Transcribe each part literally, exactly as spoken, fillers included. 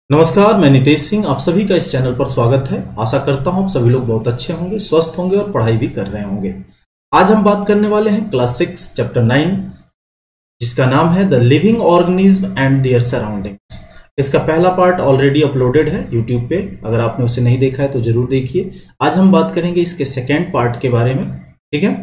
नमस्कार, मैं नितेश सिंह। आप सभी का इस चैनल पर स्वागत है। आशा करता हूं आप सभी लोग बहुत अच्छे होंगे, स्वस्थ होंगे और पढ़ाई भी कर रहे होंगे। आज हम बात करने वाले हैं क्लास सिक्स चैप्टर नाइन, जिसका नाम है the living organism and their surroundings. इसका पहला पार्ट ऑलरेडी अपलोडेड है यूट्यूब पे, अगर आपने उसे नहीं देखा है तो जरूर देखिए। आज हम बात करेंगे इसके सेकेंड पार्ट के बारे में, ठीक है।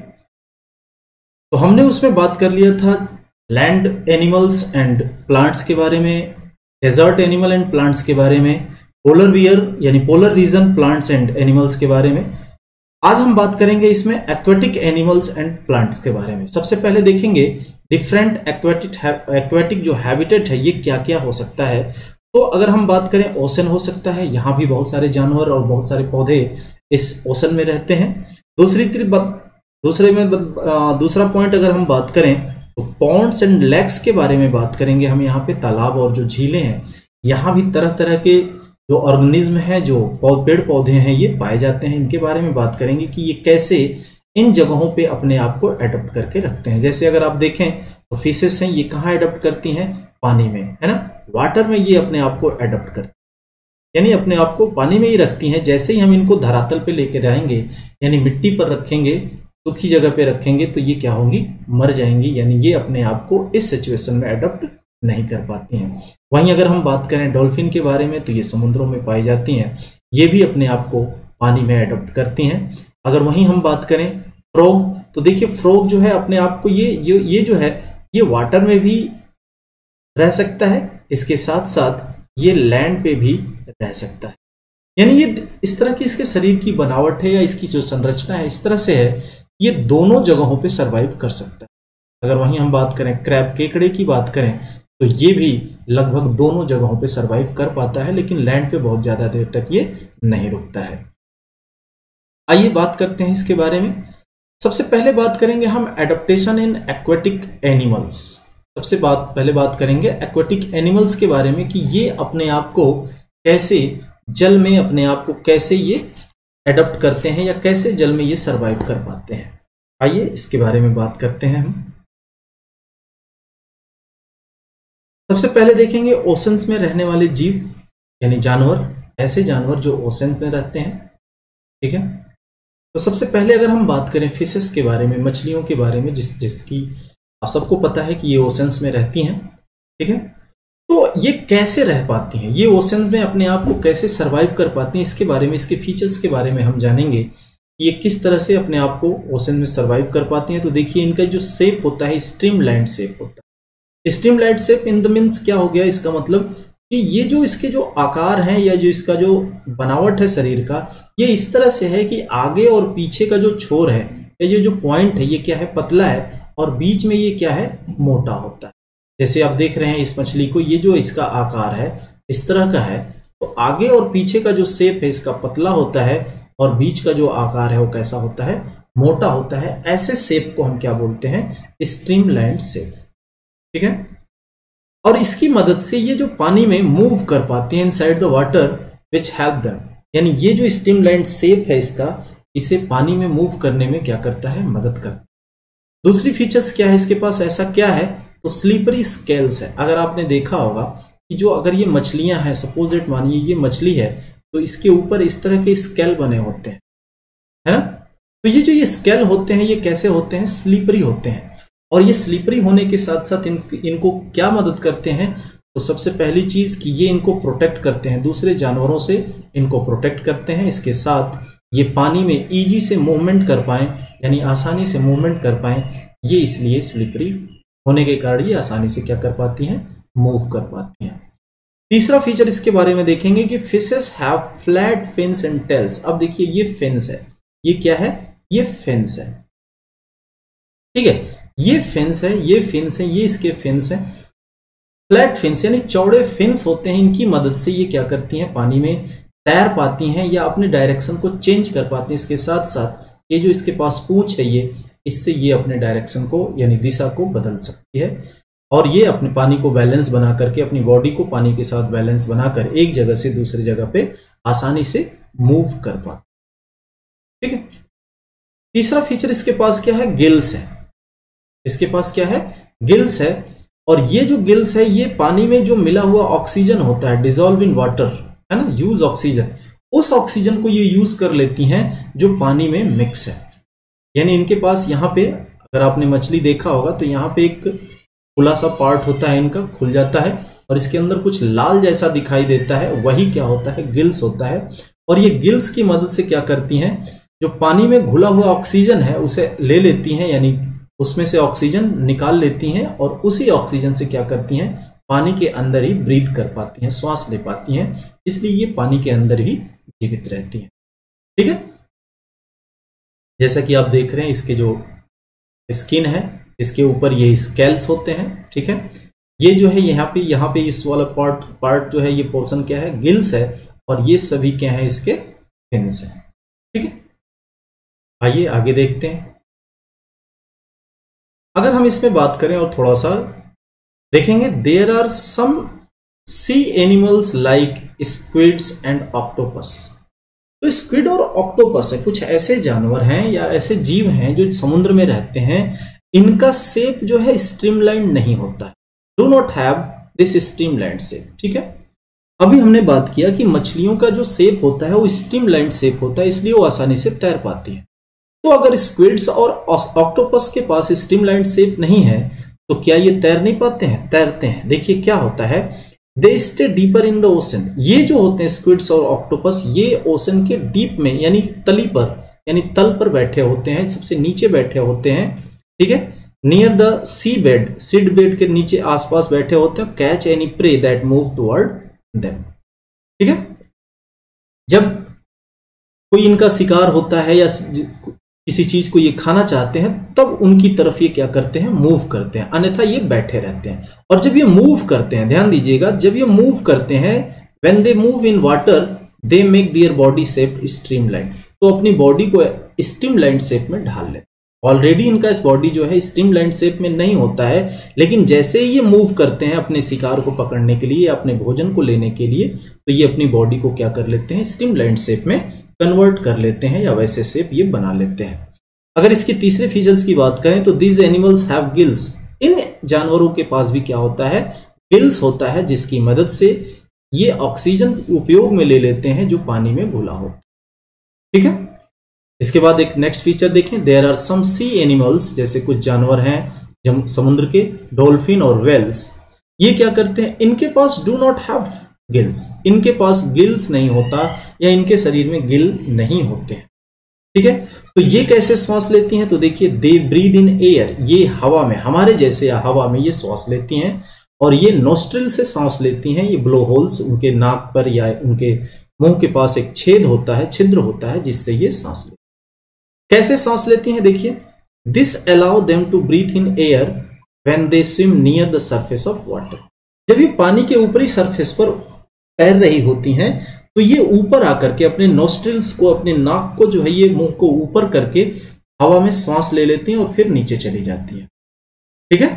तो हमने उसमें बात कर लिया था लैंड एनिमल्स एंड प्लांट्स के बारे में, डेजर्ट एनिमल एंड प्लांट्स के बारे में, पोलर वियर यानी polar region plants and animals के बारे में। आज हम बात करेंगे इसमें एक्वेटिक एनिमल्स एंड प्लांट्स के बारे में। सबसे पहले देखेंगे डिफरेंट एक्वेटिक एक्वेटिक जो हैबिटेट है ये क्या क्या हो सकता है। तो अगर हम बात करें, ओशन हो सकता है, यहाँ भी बहुत सारे जानवर और बहुत सारे पौधे इस ओशन में रहते हैं। दूसरी दूसरे में दूसरा पॉइंट अगर हम बात करें तो पॉन्ड्स एंड लेक्स के बारे में बात करेंगे हम। यहाँ पे तालाब और जो झीलें हैं, यहाँ भी तरह तरह के जो ऑर्गेनिज्म हैं, जो पेड़ पौधे हैं, ये पाए जाते हैं। इनके बारे में बात करेंगे कि ये कैसे इन जगहों पे अपने आप को एडप्ट करके रखते हैं। जैसे अगर आप देखें तो फिशेस हैं, ये कहाँ एडप्ट करती हैं? पानी में, है ना। वाटर में ये अपने आप को एडप्ट करती हैं, यानी अपने आप को पानी में ही रखती हैं। जैसे ही हम इनको धरातल पे लेकर आएंगे, यानी मिट्टी पर रखेंगे, सूखी जगह पे रखेंगे, तो ये क्या होंगी? मर जाएंगी, यानी ये अपने आप को इस सिचुएशन में एडप्ट नहीं कर पाती हैं। वहीं अगर हम बात करें डॉल्फिन के बारे में, तो ये समुद्रों में पाई जाती हैं, ये भी अपने आप को पानी में एडप्ट करती हैं। अगर वहीं हम बात करें फ्रॉग, तो देखिए फ्रॉग जो है अपने आप को ये जो ये जो है ये वाटर में भी रह सकता है, इसके साथ साथ ये लैंड पे भी रह सकता है। यानी ये इस तरह की इसके शरीर की बनावट है या इसकी जो संरचना है इस तरह से है, ये दोनों जगहों पे सरवाइव कर सकता है। अगर वहीं हम बात करें क्रैब, केकड़े की बात करें, तो ये भी लगभग दोनों जगहों पे सरवाइव कर पाता है, लेकिन लैंड पे बहुत ज्यादा देर तक ये नहीं रुकता है। आइए बात करते हैं इसके बारे में। सबसे पहले बात करेंगे हम एडेप्टेशन इन एक्वेटिक एनिमल्स। सबसे बात पहले बात करेंगे एक्वेटिक एनिमल्स के बारे में कि ये अपने आप को कैसे जल में अपने आप को कैसे ये एडप्ट करते हैं या कैसे जल में ये सरवाइव कर पाते हैं। आइए इसके बारे में बात करते हैं हम। सबसे पहले देखेंगे ओशंस में रहने वाले जीव यानी जानवर, ऐसे जानवर जो ओशन में रहते हैं, ठीक है। तो सबसे पहले अगर हम बात करें फिशेस के बारे में, मछलियों के बारे में, जिस जिसकी आप सबको पता है कि ये ओशंस में रहती हैं, ठीक है। तो ये कैसे रह पाती हैं, ये ओशन में अपने आप को कैसे सरवाइव कर पाती हैं, इसके बारे में, इसके फीचर्स के बारे में हम जानेंगे कि ये किस तरह से अपने आप को ओशन में सरवाइव कर पाती हैं। तो देखिए इनका जो शेप होता है स्ट्रीमलाइन शेप होता है। Streamline shape in the means क्या हो गया, इसका मतलब कि ये जो इसके जो आकार हैं या जो इसका जो बनावट है शरीर का, ये इस तरह से है कि आगे और पीछे का जो छोर है या ये जो पॉइंट है ये क्या है? पतला है, और बीच में ये क्या है? मोटा होता है। जैसे आप देख रहे हैं इस मछली को, ये जो इसका आकार है इस तरह का है, तो आगे और पीछे का जो शेप है इसका पतला होता है और बीच का जो आकार है वो कैसा होता है? मोटा होता है। ऐसे शेप को हम क्या बोलते हैं? स्ट्रीमलाइन शेप, ठीक है। और इसकी मदद से ये जो पानी में मूव कर पाते हैं inside the water which help them, यानी ये जो स्ट्रीमलाइन शेप है इसका, इसे पानी में मूव करने में क्या करता है? मदद करता है। दूसरी फीचर्स क्या है इसके पास? ऐसा क्या है? तो स्लीपरी स्केल्स है। अगर आपने देखा होगा कि जो अगर ये मछलियां हैं, सपोज इट मानिए ये मछली है, तो इसके ऊपर इस तरह के स्केल बने होते हैं, है ना। तो ये जो ये स्केल होते हैं ये कैसे होते हैं? स्लीपरी होते हैं। और ये स्लीपरी होने के साथ साथ इन, इनको क्या मदद करते हैं? तो सबसे पहली चीज कि ये इनको प्रोटेक्ट करते हैं, दूसरे जानवरों से इनको प्रोटेक्ट करते हैं। इसके साथ ये पानी में इजी से मूवमेंट कर पाए, यानी आसानी से मूवमेंट कर पाए, ये इसलिए स्लिपरी होने के कारण ये आसानी से क्या कर पाती हैं? मूव कर पाती हैं। तीसरा फीचर इसके बारे में देखेंगे कि fishes have flat fins and tails. अब देखिए ये फिन्स है, ये क्या है? ये फिन्स है, ठीक है। ये फिन्स है, ये फिन्स है, ये इसके फिन्स है। फ्लैट फिन्स यानी चौड़े फिन्स होते हैं, इनकी मदद से ये क्या करती हैं? पानी में तैर पाती हैं या अपने डायरेक्शन को चेंज कर पाती हैं। इसके साथ साथ ये जो इसके पास पूंछ है, ये इससे ये अपने डायरेक्शन को यानी दिशा को बदल सकती है, और ये अपने पानी को बैलेंस बना करके, अपनी बॉडी को पानी के साथ बैलेंस बनाकर एक जगह से दूसरी जगह पे आसानी से मूव कर पाती, ठीक है। तीसरा फीचर इसके पास क्या है? गिल्स है। इसके पास क्या है? गिल्स है। और ये जो गिल्स है ये पानी में जो मिला हुआ ऑक्सीजन होता है, डिजोल्व इन वाटर, है ना, यूज ऑक्सीजन, उस ऑक्सीजन को ये यूज कर लेती हैं जो पानी में मिक्स है। यानी इनके पास यहाँ पे, अगर आपने मछली देखा होगा तो यहाँ पे एक खुला सा पार्ट होता है, इनका खुल जाता है और इसके अंदर कुछ लाल जैसा दिखाई देता है, वही क्या होता है, गिल्स होता है। और ये गिल्स की मदद से क्या करती हैं, जो पानी में घुला हुआ ऑक्सीजन है उसे ले लेती हैं, यानी उसमें से ऑक्सीजन निकाल लेती हैं और उसी ऑक्सीजन से क्या करती हैं, पानी के अंदर ही ब्रीथ कर पाती हैं, श्वास ले पाती हैं, इसलिए ये पानी के अंदर ही जीवित रहती हैं। ठीक है, जैसा कि आप देख रहे हैं इसके जो स्किन है इसके ऊपर ये स्केल्स होते हैं। ठीक है, ये जो है यहाँ पे यहाँ पे इस वाला पार्ट पार्ट जो है, ये पोर्शन क्या है, गिल्स है, और ये सभी क्या है, इसके फिन्स है। ठीक है, आइए आगे देखते हैं। अगर हम इसमें बात करें और थोड़ा सा देखेंगे, there are some sea animals like squids and octopus. तो स्क्विड और ऑक्टोपस है, कुछ ऐसे जानवर हैं या ऐसे जीव हैं जो समुद्र में रहते हैं, इनका शेप जो है स्ट्रीमलाइन नहीं होता है, do not have this streamline shape. ठीक है, अभी हमने बात किया कि मछलियों का जो शेप होता है वो स्ट्रीमलाइन शेप होता है, इसलिए वो आसानी से तैर पाती है। तो अगर स्क्विड्स और ऑक्टोपस के पास स्ट्रीमलाइन शेप नहीं है तो क्या ये तैर नहीं पाते हैं? तैरते हैं। देखिए क्या होता है, they stay deeper in the ocean. ये जो होते हैं स्क्विड्स और ऑक्टोपस, ये ओशन के डीप में यानी तली पर यानी तल पर बैठे होते हैं, सबसे नीचे बैठे होते हैं। ठीक है, near the sea bed, seed bed के नीचे आसपास बैठे होते हैं, catch any prey that move toward them. ठीक है, जब कोई इनका शिकार होता है या किसी चीज को ये खाना चाहते हैं तब उनकी तरफ ये क्या करते हैं, मूव करते हैं, अन्यथा ये बैठे रहते हैं। और जब ये मूव करते हैं, ध्यान दीजिएगा, जब ये मूव करते हैं, when they move in water they make their body shape streamline, तो अपनी बॉडी को स्ट्रीमलाइन शेप में ढाल लेते हैं। ऑलरेडी इनका इस बॉडी जो है स्ट्रीमलाइन शेप में नहीं होता है, लेकिन जैसे ही ये मूव करते हैं अपने शिकार को पकड़ने के लिए या अपने भोजन को लेने के लिए, तो ये अपनी बॉडी को क्या कर लेते हैं, स्ट्रीमलाइन शेप में कन्वर्ट कर लेते हैं या वैसे शेप ये बना लेते हैं। अगर इसके तीसरे फीचर्स की बात करें तो दीज एनिमल्स हैव गिल्स। इन जानवरों के पास भी क्या होता है, गिल्स होता है, जिसकी मदद से ये ऑक्सीजन उपयोग में ले लेते हैं जो पानी में घुला हो। ठीक है, इसके बाद एक नेक्स्ट फीचर देखें, there are some sea animals, जैसे कुछ जानवर हैं समुद्र के, डॉल्फिन और वेल्स। ये क्या करते हैं, इनके पास डू नॉट हैव गिल्स, इनके पास गिल्स नहीं होता या इनके शरीर में गिल नहीं होते हैं। ठीक है, तो ये कैसे श्वास लेती हैं, तो देखिए दे ब्रीद इन एयर, ये हवा में, हमारे जैसे हवा में ये श्वास लेती हैं, और ये नोस्ट्रिल से सांस लेती हैं। ये ब्लो होल्स उनके नाक पर या उनके मुंह के पास एक छेद होता है, छिद्र होता है, जिससे ये सांस लेती हैं। कैसे सांस लेती हैं, देखिए, this allow them to breathe in air when they swim near the surface of water. जब ये पानी के ऊपरी सरफेस पर तैर रही होती हैं तो ये ऊपर आकर के अपने नोस्ट्रिल्स को, अपने नाक को जो है ये मुंह को ऊपर करके हवा में सांस ले लेती हैं और फिर नीचे चली जाती है। ठीक है,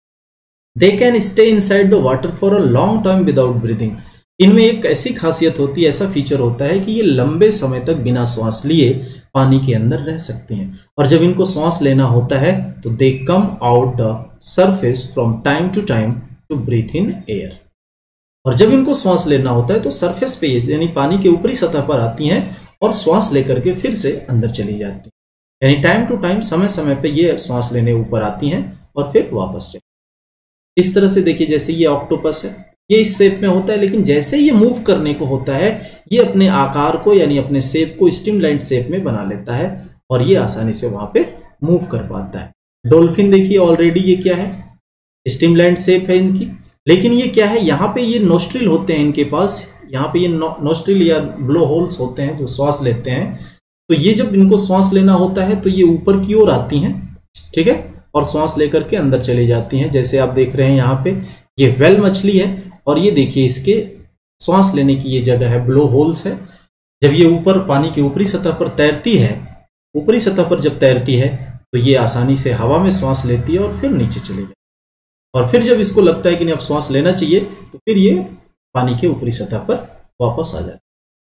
they can stay inside the water for a long time without breathing. इनमें एक ऐसी खासियत होती है, ऐसा फीचर होता है कि ये लंबे समय तक बिना श्वास लिए पानी के अंदर रह सकते हैं। और जब इनको श्वास लेना होता है तो they come out the surface from time to time to breathe in air. और जब इनको श्वास लेना होता है तो सरफेस पे यानी पानी के ऊपरी सतह पर आती हैं और श्वास लेकर के फिर से अंदर चली जाती हैं। यानी टाइम टू टाइम, समय समय पे ये श्वास लेने ऊपर आती हैं और फिर वापस चली। इस तरह से देखिए, जैसे ये ऑक्टोपस है, ये इस शेप में होता है, लेकिन जैसे ये मूव करने को होता है ये अपने आकार को यानी अपने शेप को स्ट्रीमलाइन शेप में बना लेता है और ये आसानी से वहां पे मूव कर पाता है। डॉल्फिन देखिए, ऑलरेडी ये क्या है, स्ट्रीमलाइन शेप है इनकी, लेकिन ये क्या है, यहाँ पे ये नोस्ट्रिल होते हैं इनके पास, यहाँ पे ये नोस्ट्रिल या ब्लो होल्स होते हैं जो श्वास लेते हैं। तो ये जब इनको श्वास लेना होता है तो ये ऊपर की ओर आती हैं, ठीक है, और श्वास लेकर के अंदर चली जाती हैं। जैसे आप देख रहे हैं यहाँ पे ये वेल मछली है और ये देखिए इसके श्वास लेने की ये जगह है, ब्लो होल्स है। जब ये ऊपर पानी की ऊपरी सतह पर तैरती है, ऊपरी सतह पर जब तैरती है तो ये आसानी से हवा में श्वास लेती है और फिर नीचे चली जाती है। और फिर जब इसको लगता है कि नहीं अब श्वास लेना चाहिए तो फिर ये पानी के ऊपरी सतह पर वापस आ जाता है।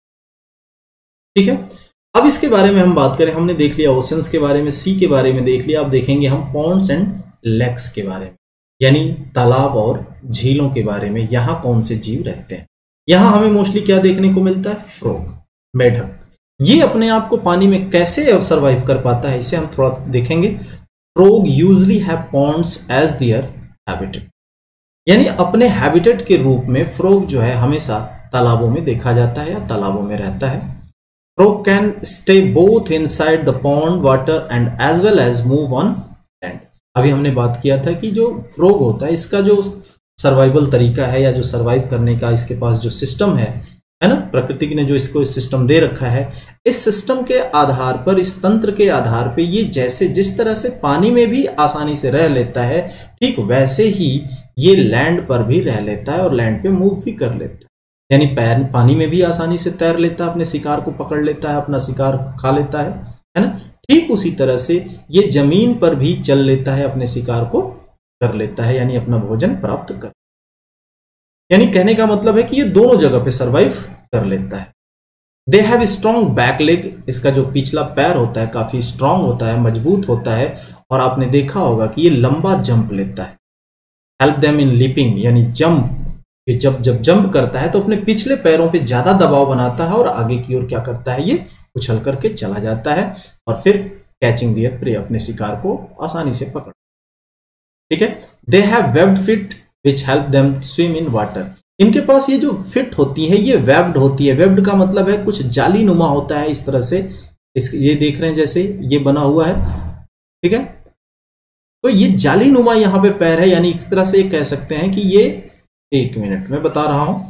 ठीक है, अब इसके बारे में हम बात करें, हमने देख लिया ओशंस के बारे में, सी के बारे में देख लिया, अब देखेंगे हम पॉन्ड्स एंड लेक्स के बारे में, यानी तालाब और झीलों के बारे में, यहाँ कौन से जीव रहते हैं। यहाँ हमें मोस्टली क्या देखने को मिलता है, फ्रॉग, मेढक। ये अपने आप को पानी में कैसे सरवाइव कर पाता है, इसे हम थोड़ा देखेंगे। Frog usually have ponds as their habitat, यानी अपने हैबिटेट के रूप में फ्रॉग जो है हमेशा तालाबों में देखा जाता है या तालाबों में रहता है। Frog can stay both inside the pond water and as well as move on land. अभी हमने बात किया था कि जो फ्रॉग होता है इसका जो सर्वाइवल तरीका है या जो सर्वाइव करने का इसके पास जो सिस्टम है है ना, प्रकृति ने जो इसको इस सिस्टम दे रखा है, इस सिस्टम के आधार पर, इस तंत्र के आधार पर ये जैसे जिस तरह से पानी में भी आसानी से रह लेता है, ठीक वैसे ही ये लैंड पर भी रह लेता है और लैंड पे मूव भी कर लेता है। यानी पैर पानी में भी आसानी से तैर लेता है, अपने शिकार को पकड़ लेता है, अपना शिकार खा लेता है है ना। ठीक उसी तरह से ये जमीन पर भी चल लेता है, अपने शिकार को कर लेता है, यानी अपना भोजन प्राप्त कर, यानी कहने का मतलब है कि ये दोनों जगह पे सरवाइव कर लेता है। They have strong back leg, इसका जो पिछला पैर होता है काफी स्ट्रांग होता है, मजबूत होता है, और आपने देखा होगा कि ये लंबा जंप लेता है। हेल्प देम इन लीपिंग, यानी जंप, ये जब जब जंप करता है तो अपने पिछले पैरों पे ज्यादा दबाव बनाता है और आगे की ओर क्या करता है, ये उछल करके चला जाता है और फिर कैचिंग दियर प्रे, अपने शिकार को आसानी से पकड़, ठीक है। They have webbed feet which help them swim in water, इनके पास ये जो फिट होती है ये वेब्ड होती है। वेब्ड का मतलब है कुछ जाली नुमा होता है, इस तरह से इस ये देख रहे हैं जैसे ये बना हुआ है, ठीक है। तो ये जाली नुमा यहाँ पे पैर है, यानी इस तरह से कह सकते हैं कि ये, एक मिनट में बता रहा हूं,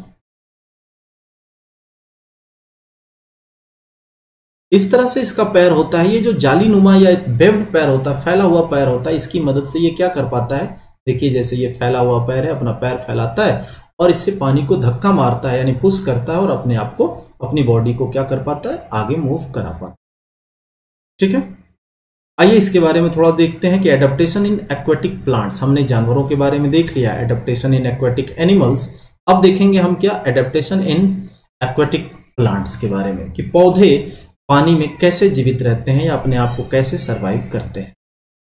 इस तरह से इसका पैर होता है। ये जो जाली नुमा या वेब्ड पैर होता है, फैला हुआ पैर होता है, इसकी मदद से ये क्या कर पाता है, देखिए जैसे ये फैला हुआ पैर है, अपना पैर फैलाता है और इससे पानी को धक्का मारता है, यानी पुश करता है और अपने आप को, अपनी बॉडी को क्या कर पाता है, आगे मूव करा पाता है, ठीक है। आइए इसके बारे में थोड़ा देखते हैं कि एडेप्टेशन इन एक्वेटिक प्लांट्स, हमने जानवरों के बारे में देख लिया, एडेप्टेशन इन एक्वेटिक एनिमल्स। अब देखेंगे हम क्या एडेप्टेशन इन एक्वेटिक प्लांट्स के बारे में, कि पौधे पानी में कैसे जीवित रहते हैं या अपने आप को कैसे सरवाइव करते हैं।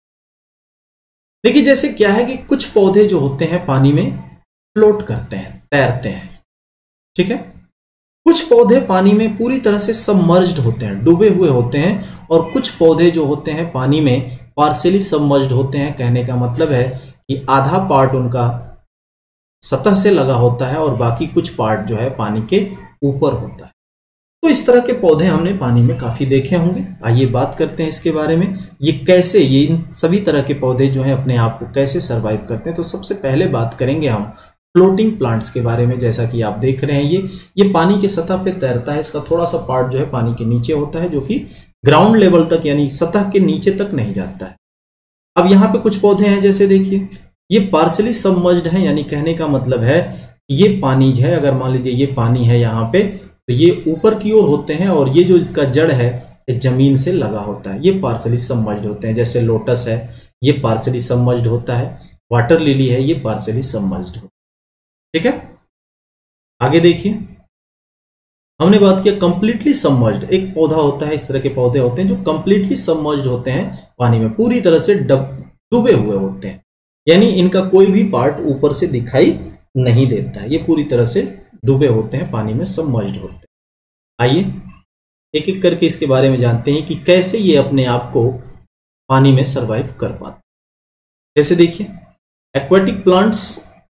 देखिए जैसे क्या है कि कुछ पौधे जो होते हैं पानी में फ्लोट करते हैं, तैरते हैं, ठीक है। कुछ पौधे पानी में पूरी तरह से सबमर्ज्ड होते हैं, डूबे हुए होते हैं, और कुछ पौधे जो होते हैं पानी में पार्शियली सबमर्ज्ड होते हैं। कहने का मतलब है कि आधा पार्ट उनका सतह से लगा होता है और बाकी कुछ पार्ट जो है पानी के ऊपर होता है। तो इस तरह के पौधे हमने पानी में काफी देखे होंगे। आइए बात करते हैं इसके बारे में, ये कैसे, ये इन सभी तरह के पौधे जो हैं अपने आप को कैसे सरवाइव करते हैं। तो सबसे पहले बात करेंगे हम फ्लोटिंग प्लांट्स के बारे में। जैसा कि आप देख रहे हैं ये ये पानी के सतह पे तैरता है, इसका थोड़ा सा पार्ट जो है पानी के नीचे होता है, जो कि ग्राउंड लेवल तक यानी सतह के नीचे तक नहीं जाता है। अब यहाँ पे कुछ पौधे हैं, जैसे देखिए ये पार्शियली सबमर्ज्ड है, यानी कहने का मतलब है ये पानी है, अगर मान लीजिए ये पानी है यहाँ पे, तो ये ऊपर की ओर होते हैं और ये जो इसका जड़ है ये जमीन से लगा होता है, ये पार्शियली सबमर्ज्ड होते हैं। जैसे लोटस है ये पार्शियली सबमर्ज्ड होता है, वाटर लिली है ये पार्शियली सबमर्ज्ड होता है, ठीक है। आगे देखिए हमने बात किया कंप्लीटली सबमर्ज्ड, एक पौधा होता है, इस तरह के पौधे होते हैं जो कंप्लीटली सबमर्ज्ड होते हैं, पानी में पूरी तरह से डूबे हुए होते हैं, यानी इनका कोई भी पार्ट ऊपर से दिखाई नहीं देता है, ये पूरी तरह से डूबे होते हैं, पानी में सबमर्ज्ड होते हैं। आइए एक एक करके इसके बारे में जानते हैं कि कैसे ये अपने आप को पानी में सरवाइव कर पाते हैं। जैसे देखिए aquatic plants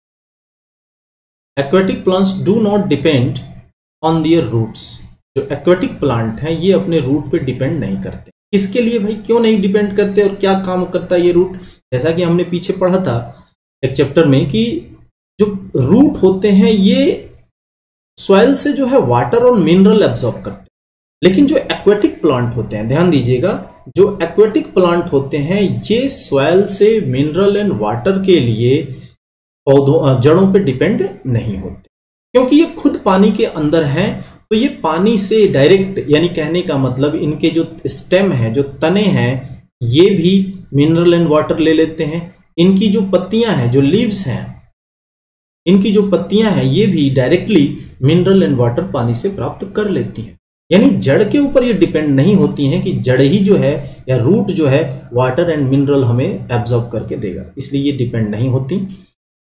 aquatic plants do not depend on their roots. जो एक्वेटिक प्लांट हैं ये अपने रूट पे डिपेंड नहीं करते। किसके लिए भाई, क्यों नहीं डिपेंड करते और क्या काम करता है ये रूट। जैसा कि हमने पीछे पढ़ा था एक चैप्टर में कि जो रूट होते हैं ये सॉइल से जो है वाटर और मिनरल एब्जॉर्ब करते हैं, लेकिन जो एक्वेटिक प्लांट होते हैं, ध्यान दीजिएगा, जो एक्वेटिक प्लांट होते हैं ये सॉइल से मिनरल एंड वाटर के लिए पौधों जड़ों पे डिपेंड नहीं होते, क्योंकि ये खुद पानी के अंदर हैं। तो ये पानी से डायरेक्ट, यानी कहने का मतलब इनके जो स्टेम है, जो तने हैं, ये भी मिनरल एंड वाटर ले लेते हैं। इनकी जो पत्तियां हैं, जो लीव्स हैं, इनकी जो पत्तियां हैं ये भी डायरेक्टली मिनरल एंड वाटर पानी से प्राप्त कर लेती हैं। यानी जड़ के ऊपर ये डिपेंड नहीं होती हैं कि जड़ ही जो है या रूट जो है वाटर एंड मिनरल हमें एब्जॉर्ब करके देगा, इसलिए ये डिपेंड नहीं होती।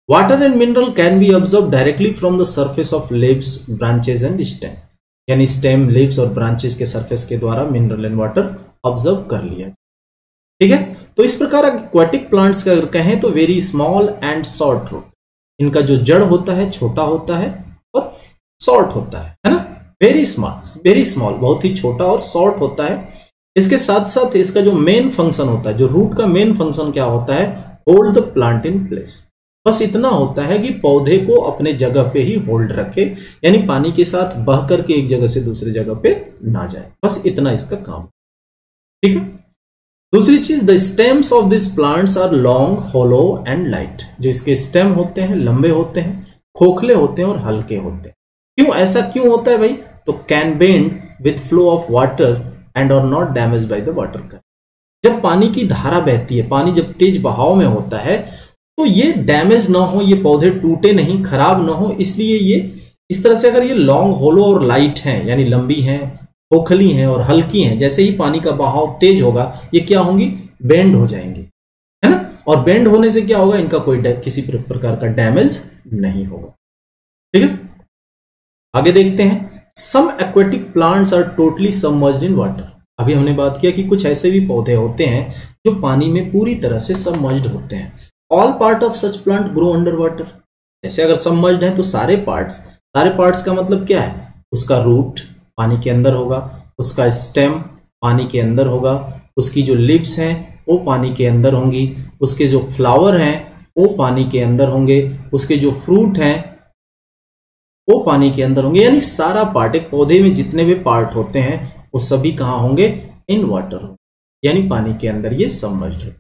Water and mineral can be observe directly from the surface of leaves, branches and stem, यानी स्टेम, लीव्स और ब्रांचेस के सरफेस के द्वारा मिनरल एंड वाटर ऑब्जर्व कर लिया। ठीक है, तो इस प्रकार एक्वाटिक प्लांट्स का अगर कहें तो very small and short root, इनका जो जड़ होता है छोटा होता है और शॉर्ट होता है, है ना, वेरी स्मॉल, वेरी स्मॉल, बहुत ही छोटा और शॉर्ट होता है। इसके साथ साथ इसका जो मेन फंक्शन होता है, जो रूट का मेन फंक्शन क्या होता है, hold the plant in place, बस इतना होता है कि पौधे को अपने जगह पे ही होल्ड रखे, यानी पानी के साथ बह करके एक जगह से दूसरी जगह पे ना जाए, बस इतना इसका काम। ठीक है, दूसरी चीज, the stems of this plants are long, hollow and light, जो इसके स्टेम होते हैं लंबे होते हैं, खोखले होते हैं और हल्के होते हैं। क्यों ऐसा क्यों होता है भाई, तो can bend with flow of water and are not damage by the water current. जब पानी की धारा बहती है, पानी जब तेज बहाव में होता है तो ये डैमेज ना हो, ये पौधे टूटे नहीं, खराब ना हो, इसलिए ये इस तरह से, अगर ये लॉन्ग, होलो और लाइट हैं, यानी लंबी हैं, खोखली हैं और हल्की हैं, जैसे ही पानी का बहाव तेज होगा ये क्या होंगी, बेंड हो जाएंगी, है ना, और बेंड होने से क्या होगा, इनका कोई किसी प्रकार का डैमेज नहीं होगा। ठीक है, आगे देखते हैं, some aquatic plants are totally submerged in water. अभी हमने बात किया कि कुछ ऐसे भी पौधे होते हैं जो पानी में पूरी तरह से सबमर्ज्ड होते हैं। All part of such plant grow under water, जैसे अगर सबमर्ज्ड है तो सारे पार्ट्स, सारे पार्ट्स का मतलब क्या है, उसका रूट पानी के अंदर होगा, उसका स्टेम पानी के अंदर होगा, उसकी जो लिप्स हैं वो पानी के अंदर होंगी, उसके जो फ्लावर हैं वो पानी के अंदर होंगे, उसके जो फ्रूट हैं वो पानी के अंदर होंगे, यानी सारा पार्ट, एक पौधे में जितने भी पार्ट होते हैं वो सभी कहाँ होंगे, इन वाटर होंगे, यानी पानी के अंदर ये सबमर्ज्ड है।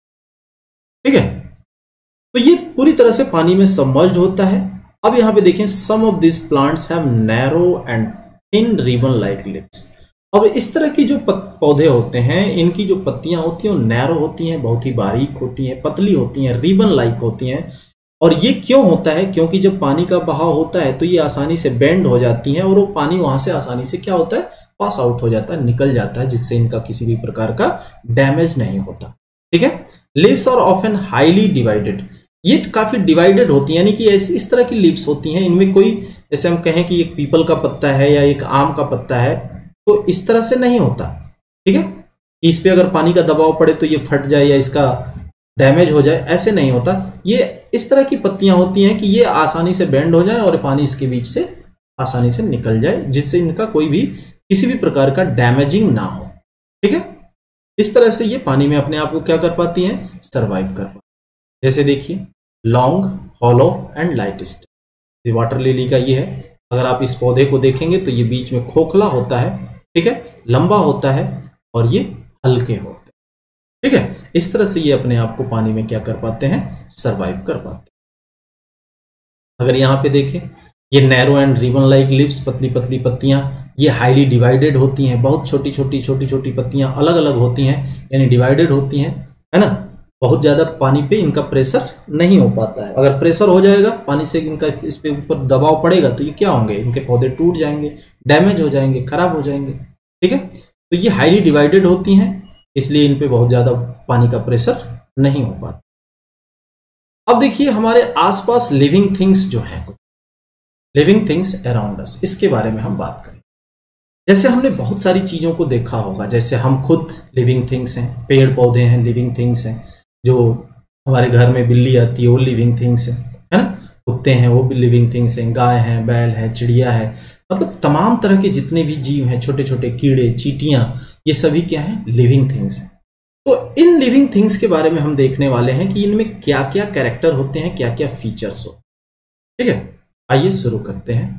ठीक है, तो ये पूरी तरह से पानी में सबमर्ज्ड होता है। अब यहां पे देखें, some of this plants have narrow and thin ribbon like lips. अब इस तरह की जो पौधे होते हैं, इनकी जो पत्तियां होती हैं वो नैरो होती हैं, बहुत ही बारीक होती हैं, पतली होती हैं, रिबन लाइक होती हैं। और ये क्यों होता है, क्योंकि जब पानी का बहाव होता है तो ये आसानी से बेंड हो जाती हैं और वो पानी वहां से आसानी से क्या होता है, पास आउट हो जाता है, निकल जाता है, जिससे इनका किसी भी प्रकार का डैमेज नहीं होता। ठीक है, leaves are often highly divided, ये काफी डिवाइडेड होती है, यानी कि ऐसी इस तरह की लीव्स होती हैं, इनमें कोई, जैसे हम कहें कि एक पीपल का पत्ता है या एक आम का पत्ता है, तो इस तरह से नहीं होता। ठीक है, इस पे अगर पानी का दबाव पड़े तो ये फट जाए या इसका डैमेज हो जाए, ऐसे नहीं होता। ये इस तरह की पत्तियां होती हैं कि ये आसानी से बेंड हो जाए और पानी इसके बीच से आसानी से निकल जाए, जिससे इनका कोई भी किसी भी प्रकार का डैमेजिंग ना हो। ठीक है, इस तरह से ये पानी में अपने आप को क्या कर पाती हैं, सर्वाइव कर पाती। जैसे देखिए, long, hollow and light stem, water lily का ये है। अगर आप इस पौधे को देखेंगे तो ये बीच में खोखला होता है, ठीक है, लंबा होता है और ये हल्के होते हैं। ठीक है, इस तरह से ये अपने आप को पानी में क्या कर पाते हैं, सर्वाइव कर पाते हैं। अगर यहां पे देखें, ये narrow and ribbon like lips, पतली पतली पत्तियां, ये हाईली डिवाइडेड होती हैं, बहुत छोटी छोटी छोटी छोटी पत्तियां अलग अलग होती हैं, यानी डिवाइडेड होती हैं, है ना। बहुत ज्यादा पानी पे इनका प्रेशर नहीं हो पाता है, अगर प्रेशर हो जाएगा पानी से, इनका इस पे ऊपर दबाव पड़ेगा तो ये क्या होंगे, इनके पौधे टूट जाएंगे, डैमेज हो जाएंगे, खराब हो जाएंगे। ठीक है, तो ये हाईली डिवाइडेड होती हैं, इसलिए इन पे बहुत ज्यादा पानी का प्रेशर नहीं हो पाता। अब देखिए, हमारे आसपास लिविंग थिंग्स जो है, लिविंग थिंग्स अराउंड अस, इसके बारे में हम बात करें। जैसे हमने बहुत सारी चीजों को देखा होगा, जैसे हम खुद लिविंग थिंग्स हैं, पेड़ पौधे हैं लिविंग थिंग्स हैं, जो हमारे घर में बिल्ली आती है वो लिविंग थिंग्स है, है ना, कुत्ते हैं वो भी लिविंग थिंग्स हैं, गाय है, बैल है, चिड़िया है, मतलब तमाम तरह के जितने भी जीव हैं, छोटे छोटे कीड़े, चींटियां, ये सभी क्या है, लिविंग थिंग्स हैं। तो इन लिविंग थिंग्स के बारे में हम देखने वाले हैं कि इनमें क्या क्या कैरेक्टर होते हैं, क्या क्या फीचर्स हो। ठीक है, आइए शुरू करते हैं।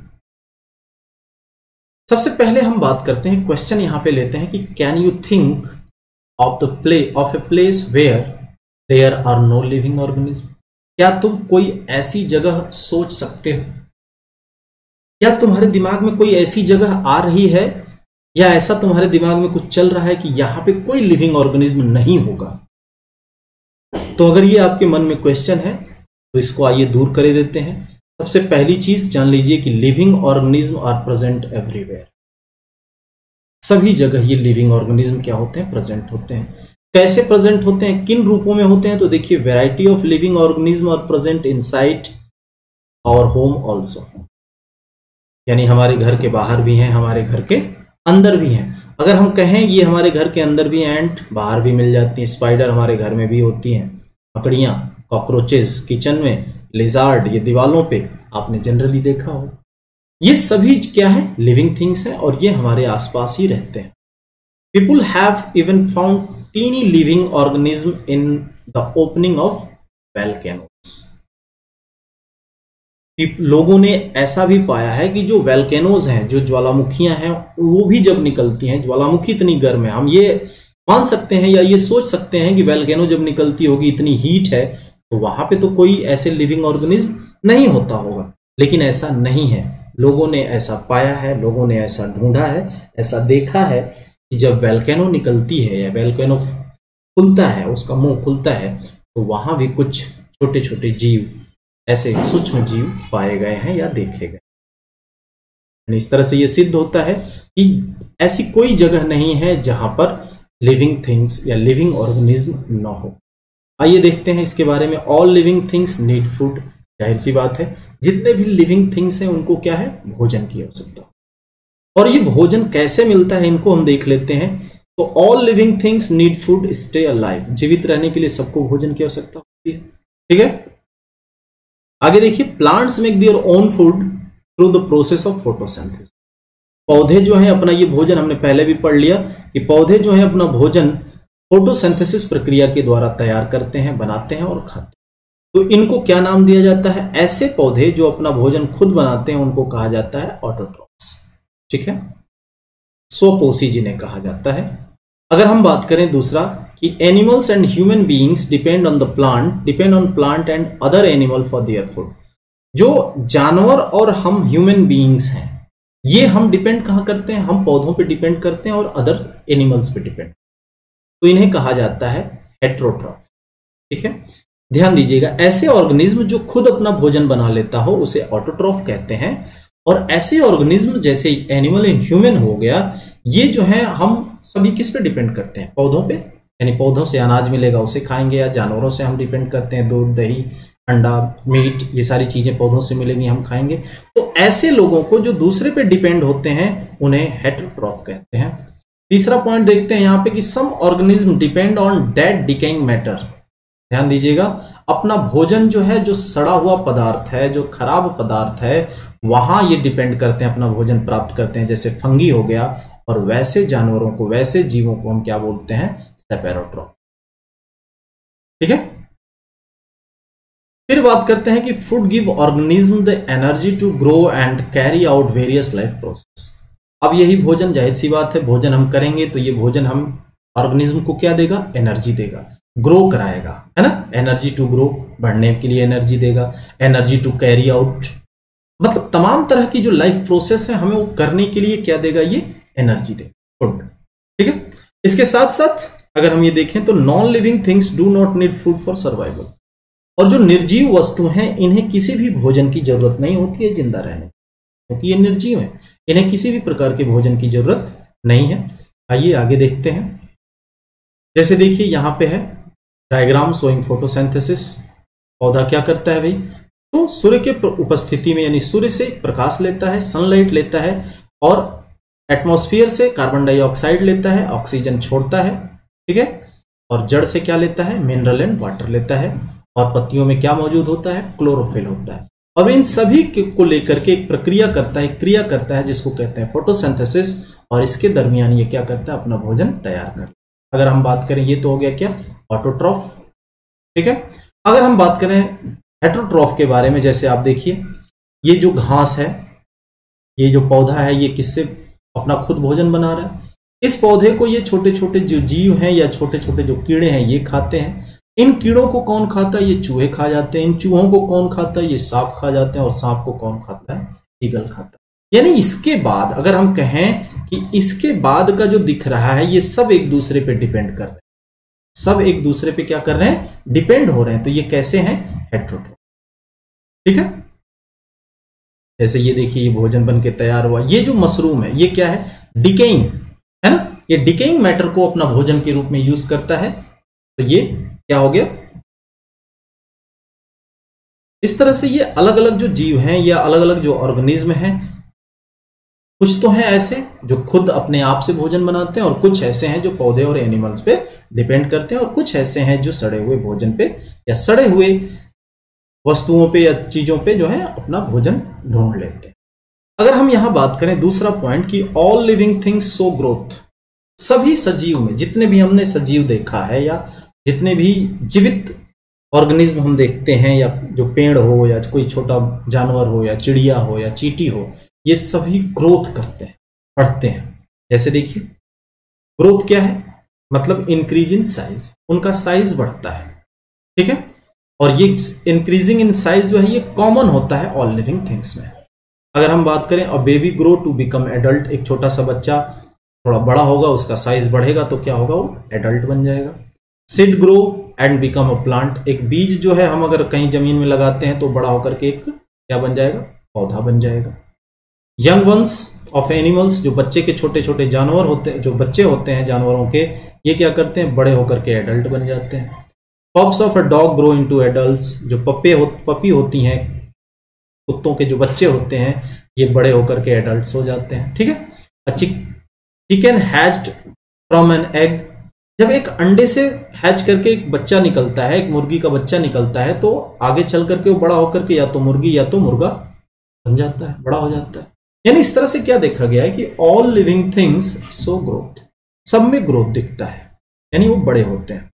सबसे पहले हम बात करते हैं, क्वेश्चन यहां पे लेते हैं कि can you think of the play of a place where there are no living organism. क्या तुम कोई ऐसी जगह सोच सकते हो, क्या तुम्हारे दिमाग में कोई ऐसी जगह आ रही है, या ऐसा तुम्हारे दिमाग में कुछ चल रहा है कि यहां पे कोई लिविंग ऑर्गेनिज्म नहीं होगा। तो अगर ये आपके मन में क्वेश्चन है तो इसको आइए दूर कर देते हैं। सबसे पहली चीज जान लीजिए कि living organism are present everywhere, सभी जगह ये लिविंग ऑर्गेनिज्म क्या होते हैं, प्रेजेंट होते हैं। कैसे प्रेजेंट होते हैं, किन रूपों में होते हैं, तो देखिए variety of living organism are present inside our home also, यानी हमारे घर के बाहर भी हैं, हमारे घर के अंदर भी हैं। अगर हम कहें ये हमारे घर के अंदर भी एंट बाहर भी मिल जाती हैं, स्पाइडर हमारे घर में भी होती हैं, मकड़ियां, कॉकरोचेस किचन में, लिजार्ड ये दीवालों पे आपने जनरली देखा हो। ये सभी क्या है, लिविंग थिंग्स हैं और ये हमारे आसपास ही रहते हैं। People have even found tiny living organism in the opening of volcanoes. लोगों ने ऐसा भी पाया है कि जो वोल्केनोज हैं, जो ज्वालामुखियां हैं, वो भी जब निकलती हैं, ज्वालामुखी इतनी गर्म है, हम ये मान सकते हैं या ये सोच सकते हैं कि वोल्केनो जब निकलती होगी, इतनी हीट है, तो वहां पे तो कोई ऐसे लिविंग ऑर्गेनिज्म नहीं होता होगा, लेकिन ऐसा नहीं है। लोगों ने ऐसा पाया है, लोगों ने ऐसा ढूंढा है, ऐसा देखा है कि जब वोल्केनो निकलती है या वोल्केनो खुलता है, उसका मुंह खुलता है, तो वहां भी कुछ छोटे छोटे जीव, ऐसे सूक्ष्म जीव पाए गए हैं या देखे गए। इस तरह से यह सिद्ध होता है कि ऐसी कोई जगह नहीं है जहां पर लिविंग थिंग्स या लिविंग ऑर्गेनिज्म न हो। आइए देखते हैं इसके बारे में। All living things need food, जाहिर सी बात है जितने भी लिविंग थिंग्स हैं उनको क्या है, भोजन की आवश्यकता। और ये भोजन कैसे मिलता है इनको हम देख लेते हैं। तो all living things need food stay alive, जीवित रहने के लिए सबको भोजन की आवश्यकता होती है। ठीक है, आगे देखिए, plants make their own food through the process of photosynthesis. पौधे जो है अपना ये भोजन, हमने पहले भी पढ़ लिया कि पौधे जो है अपना भोजन फोटोसिंथेसिस प्रक्रिया के द्वारा तैयार करते हैं, बनाते हैं और खाते हैं। तो इनको क्या नाम दिया जाता है, ऐसे पौधे जो अपना भोजन खुद बनाते हैं उनको कहा जाता है ऑटोट्रॉफ्स। ठीक है, स्वपोषी जिन्हें कहा जाता है। अगर हम बात करें दूसरा कि animals and human beings depend on the plant depend on plant and other animal for their food. जो जानवर और हम ह्यूमन बीइंग्स हैं, ये हम डिपेंड कहां करते हैं, हम पौधों पे डिपेंड करते हैं और अदर एनिमल्स पे डिपेंड, तो इन्हें कहा जाता है हेटेरोट्रॉफ। ठीक है, ध्यान दीजिएगा, ऐसे ऑर्गेनिज्म जो खुद अपना भोजन बना लेता हो उसे ऑटोट्रॉफ कहते हैं। और ऐसे ऑर्गेनिज्म जैसे एनिमल एंड ह्यूमन हो गया, ये जो है हम सभी किस पे डिपेंड करते हैं, पौधों पे, यानी पौधों से अनाज मिलेगा उसे खाएंगे, या जानवरों से हम डिपेंड करते हैं, दूध, दही, अंडा, मीट, ये सारी चीजें पौधों से मिलेंगी, हम खाएंगे। तो ऐसे लोगों को जो दूसरे पे डिपेंड होते हैं उन्हें हेटेरोट्रॉफ कहते हैं। तीसरा पॉइंट देखते हैं यहां पे कि some organism depend on dead decaying matter. ध्यान दीजिएगा, अपना भोजन जो है, जो सड़ा हुआ पदार्थ है, जो खराब पदार्थ है, वहां ये डिपेंड करते हैं, अपना भोजन प्राप्त करते हैं, जैसे फंगी हो गया। और वैसे जानवरों को, वैसे जीवों को हम क्या बोलते हैं, सेपेरोट्रॉफ। ठीक है, फिर बात करते हैं कि food give organism the energy to grow and carry out various life process. अब यही भोजन, जाहिर सी बात है, भोजन हम करेंगे तो ये भोजन हम ऑर्गेनिज्म को क्या देगा, एनर्जी देगा, ग्रो कराएगा, है ना। एनर्जी टू ग्रो, बढ़ने के लिए एनर्जी देगा, एनर्जी टू कैरी आउट, मतलब तमाम तरह की जो लाइफ प्रोसेस है हमें वो करने के लिए क्या देगा, ये एनर्जी देगा, फूड। ठीक है, इसके साथ साथ अगर हम ये देखें तो non living things do not need food for survival. और जो निर्जीव वस्तु हैं इन्हें किसी भी भोजन की जरूरत नहीं होती है जिंदा रहने, क्योंकि ये निर्जीव है, इन्हें किसी भी प्रकार के भोजन की जरूरत नहीं है। आइए आगे देखते हैं। जैसे देखिए यहां पे है डायग्राम शोइंग फोटोसिंथेसिस। पौधा क्या करता है भाई, तो सूर्य के उपस्थिति में, यानी सूर्य से प्रकाश लेता है, सनलाइट लेता है, और एटमॉस्फेयर से कार्बन डाइऑक्साइड लेता है, ऑक्सीजन छोड़ता है। ठीक है, और जड़ से क्या लेता है, मिनरल एंड वाटर लेता है। और पत्तियों में क्या मौजूद होता है, क्लोरोफिल होता है। अब इन सभी को लेकर के एक प्रक्रिया करता है, क्रिया करता है, जिसको कहते हैं फोटोसिंथेसिस। और इसके दरमियान ये क्या करता है, अपना भोजन तैयार कर। अगर हम बात करें, ये तो हो गया क्या, ऑटोट्रॉफ। ठीक है, अगर हम बात करें हेटेरोट्रॉफ के बारे में, जैसे आप देखिए ये जो घास है, ये जो पौधा है, ये किससे अपना खुद भोजन बना रहा है। इस पौधे को ये छोटे छोटे जो जीव हैं या छोटे छोटे जो कीड़े हैं ये खाते हैं। इन कीड़ों को कौन खाता है, ये चूहे खा जाते हैं। इन चूहों को कौन खाता है, ये सांप खा जाते हैं। और सांप को कौन खाता है, ईगल खाता है। यानी इसके बाद अगर हम कहें कि इसके बाद का जो दिख रहा है, ये सब एक दूसरे पे डिपेंड कर रहे हैं, सब एक दूसरे पे क्या कर रहे हैं, डिपेंड हो रहे हैं। तो ये कैसे हैं, हेटेरोट्रॉफ। ठीक है, जैसे ये देखिए, ये भोजन बन के तैयार हुआ। ये जो मशरूम है ये क्या है, डिकेइंग है ना, ये डिकेइंग मैटर को अपना भोजन के रूप में यूज करता है। तो ये क्या हो गया, इस तरह से ये अलग अलग जो जीव हैं या अलग अलग जो ऑर्गेनिज्म हैं, कुछ तो हैं ऐसे जो खुद अपने आप से भोजन बनाते हैं और कुछ ऐसे हैं जो पौधे और एनिमल्स पे डिपेंड करते हैं और कुछ ऐसे हैं जो सड़े हुए भोजन पे या सड़े हुए वस्तुओं पे या चीजों पे जो है अपना भोजन ढूंढ लेते हैं। अगर हम यहां बात करें दूसरा पॉइंट कि all living things show growth, सभी सजीव में जितने भी हमने सजीव देखा है या जितने भी जीवित ऑर्गेनिज्म हम देखते हैं या जो पेड़ हो या कोई छोटा जानवर हो या चिड़िया हो या चींटी हो, ये सभी ग्रोथ करते हैं, बढ़ते हैं। जैसे देखिए ग्रोथ क्या है, मतलब इंक्रीज इन साइज, उनका साइज बढ़ता है, ठीक है। और ये इंक्रीजिंग इन साइज जो है ये कॉमन होता है ऑल लिविंग थिंग्स में। अगर हम बात करें a baby grow to become adult, एक छोटा सा बच्चा थोड़ा बड़ा होगा, उसका साइज बढ़ेगा तो क्या होगा, वो एडल्ट बन जाएगा। Seed grow and become a plant, एक बीज जो है हम अगर कहीं जमीन में लगाते हैं तो बड़ा होकर के एक क्या बन जाएगा, पौधा बन जाएगा। यंग वंस ऑफ एनिमल्स, जो बच्चे के छोटे छोटे जानवर होते हैं, जो बच्चे होते हैं जानवरों के, ये क्या करते हैं, बड़े होकर के एडल्ट बन जाते हैं। Pups of a dog grow into adults, जो पप्पे हो, पपी होती हैं, कुत्तों के जो बच्चे होते हैं ये बड़े होकर के एडल्ट्स हो जाते हैं, ठीक है। Chicken hatched from an egg, जब एक अंडे से हैच करके एक बच्चा निकलता है, एक मुर्गी का बच्चा निकलता है, तो आगे चल करके वो बड़ा होकर के या तो मुर्गी या तो मुर्गा बन जाता है, बड़ा हो जाता है। यानी इस तरह से क्या देखा गया है कि all living things show growth, सब में ग्रोथ दिखता है, यानी वो बड़े होते हैं।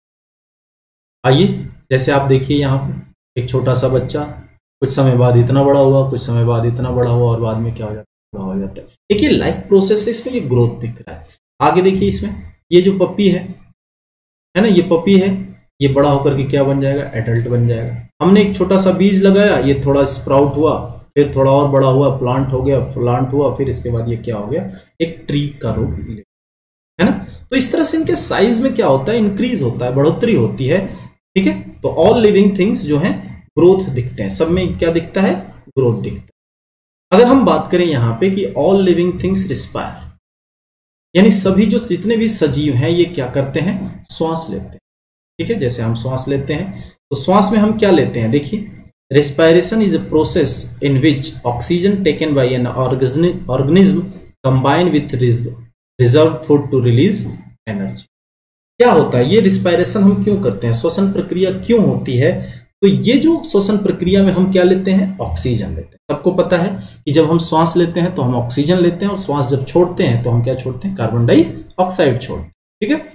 आइए जैसे आप देखिए यहाँ पे एक छोटा सा बच्चा कुछ समय बाद इतना बड़ा हुआ, कुछ समय बाद इतना बड़ा हुआ और बाद में क्या हो जाता है, बड़ा हो जाता है। देखिए लाइफ प्रोसेस है, इसमें ये ग्रोथ दिख रहा है। आगे देखिए इसमें ये जो पपी है है ना, ये पपी है, ये बड़ा होकर के क्या बन जाएगा, एडल्ट बन जाएगा। हमने एक छोटा सा बीज लगाया, ये थोड़ा स्प्राउट हुआ, फिर थोड़ा और बड़ा हुआ, प्लांट हो गया, प्लांट हुआ, फिर इसके बाद ये क्या हो गया, एक ट्री का रूप ले, है ना। तो इस तरह से इनके साइज में क्या होता है, इंक्रीज होता है, बढ़ोतरी होती है, ठीक है। तो ऑल लिविंग थिंग्स जो है ग्रोथ दिखते हैं, सब में क्या दिखता है, ग्रोथ दिखता है। अगर हम बात करें यहां पे कि ऑल लिविंग थिंग्स रिस्पायर, यानी सभी जो जितने भी सजीव हैं ये क्या करते हैं, श्वास लेते हैं, ठीक है। जैसे हम श्वास लेते हैं तो श्वास में हम क्या लेते हैं, देखिए respiration is a process in which oxygen taken by an organism combine with reserved food to release energy। क्या होता है ये रिस्पायरेशन हम क्यों करते हैं, श्वसन प्रक्रिया क्यों होती है, तो ये जो श्वसन प्रक्रिया में हम क्या लेते हैं, ऑक्सीजन लेते हैं। सबको पता है कि जब हम श्वास लेते हैं तो हम ऑक्सीजन लेते हैं और श्वास जब छोड़ते हैं तो हम क्या छोड़ते हैं, कार्बन डाइऑक्साइड छोड़ते हैं, ठीक है।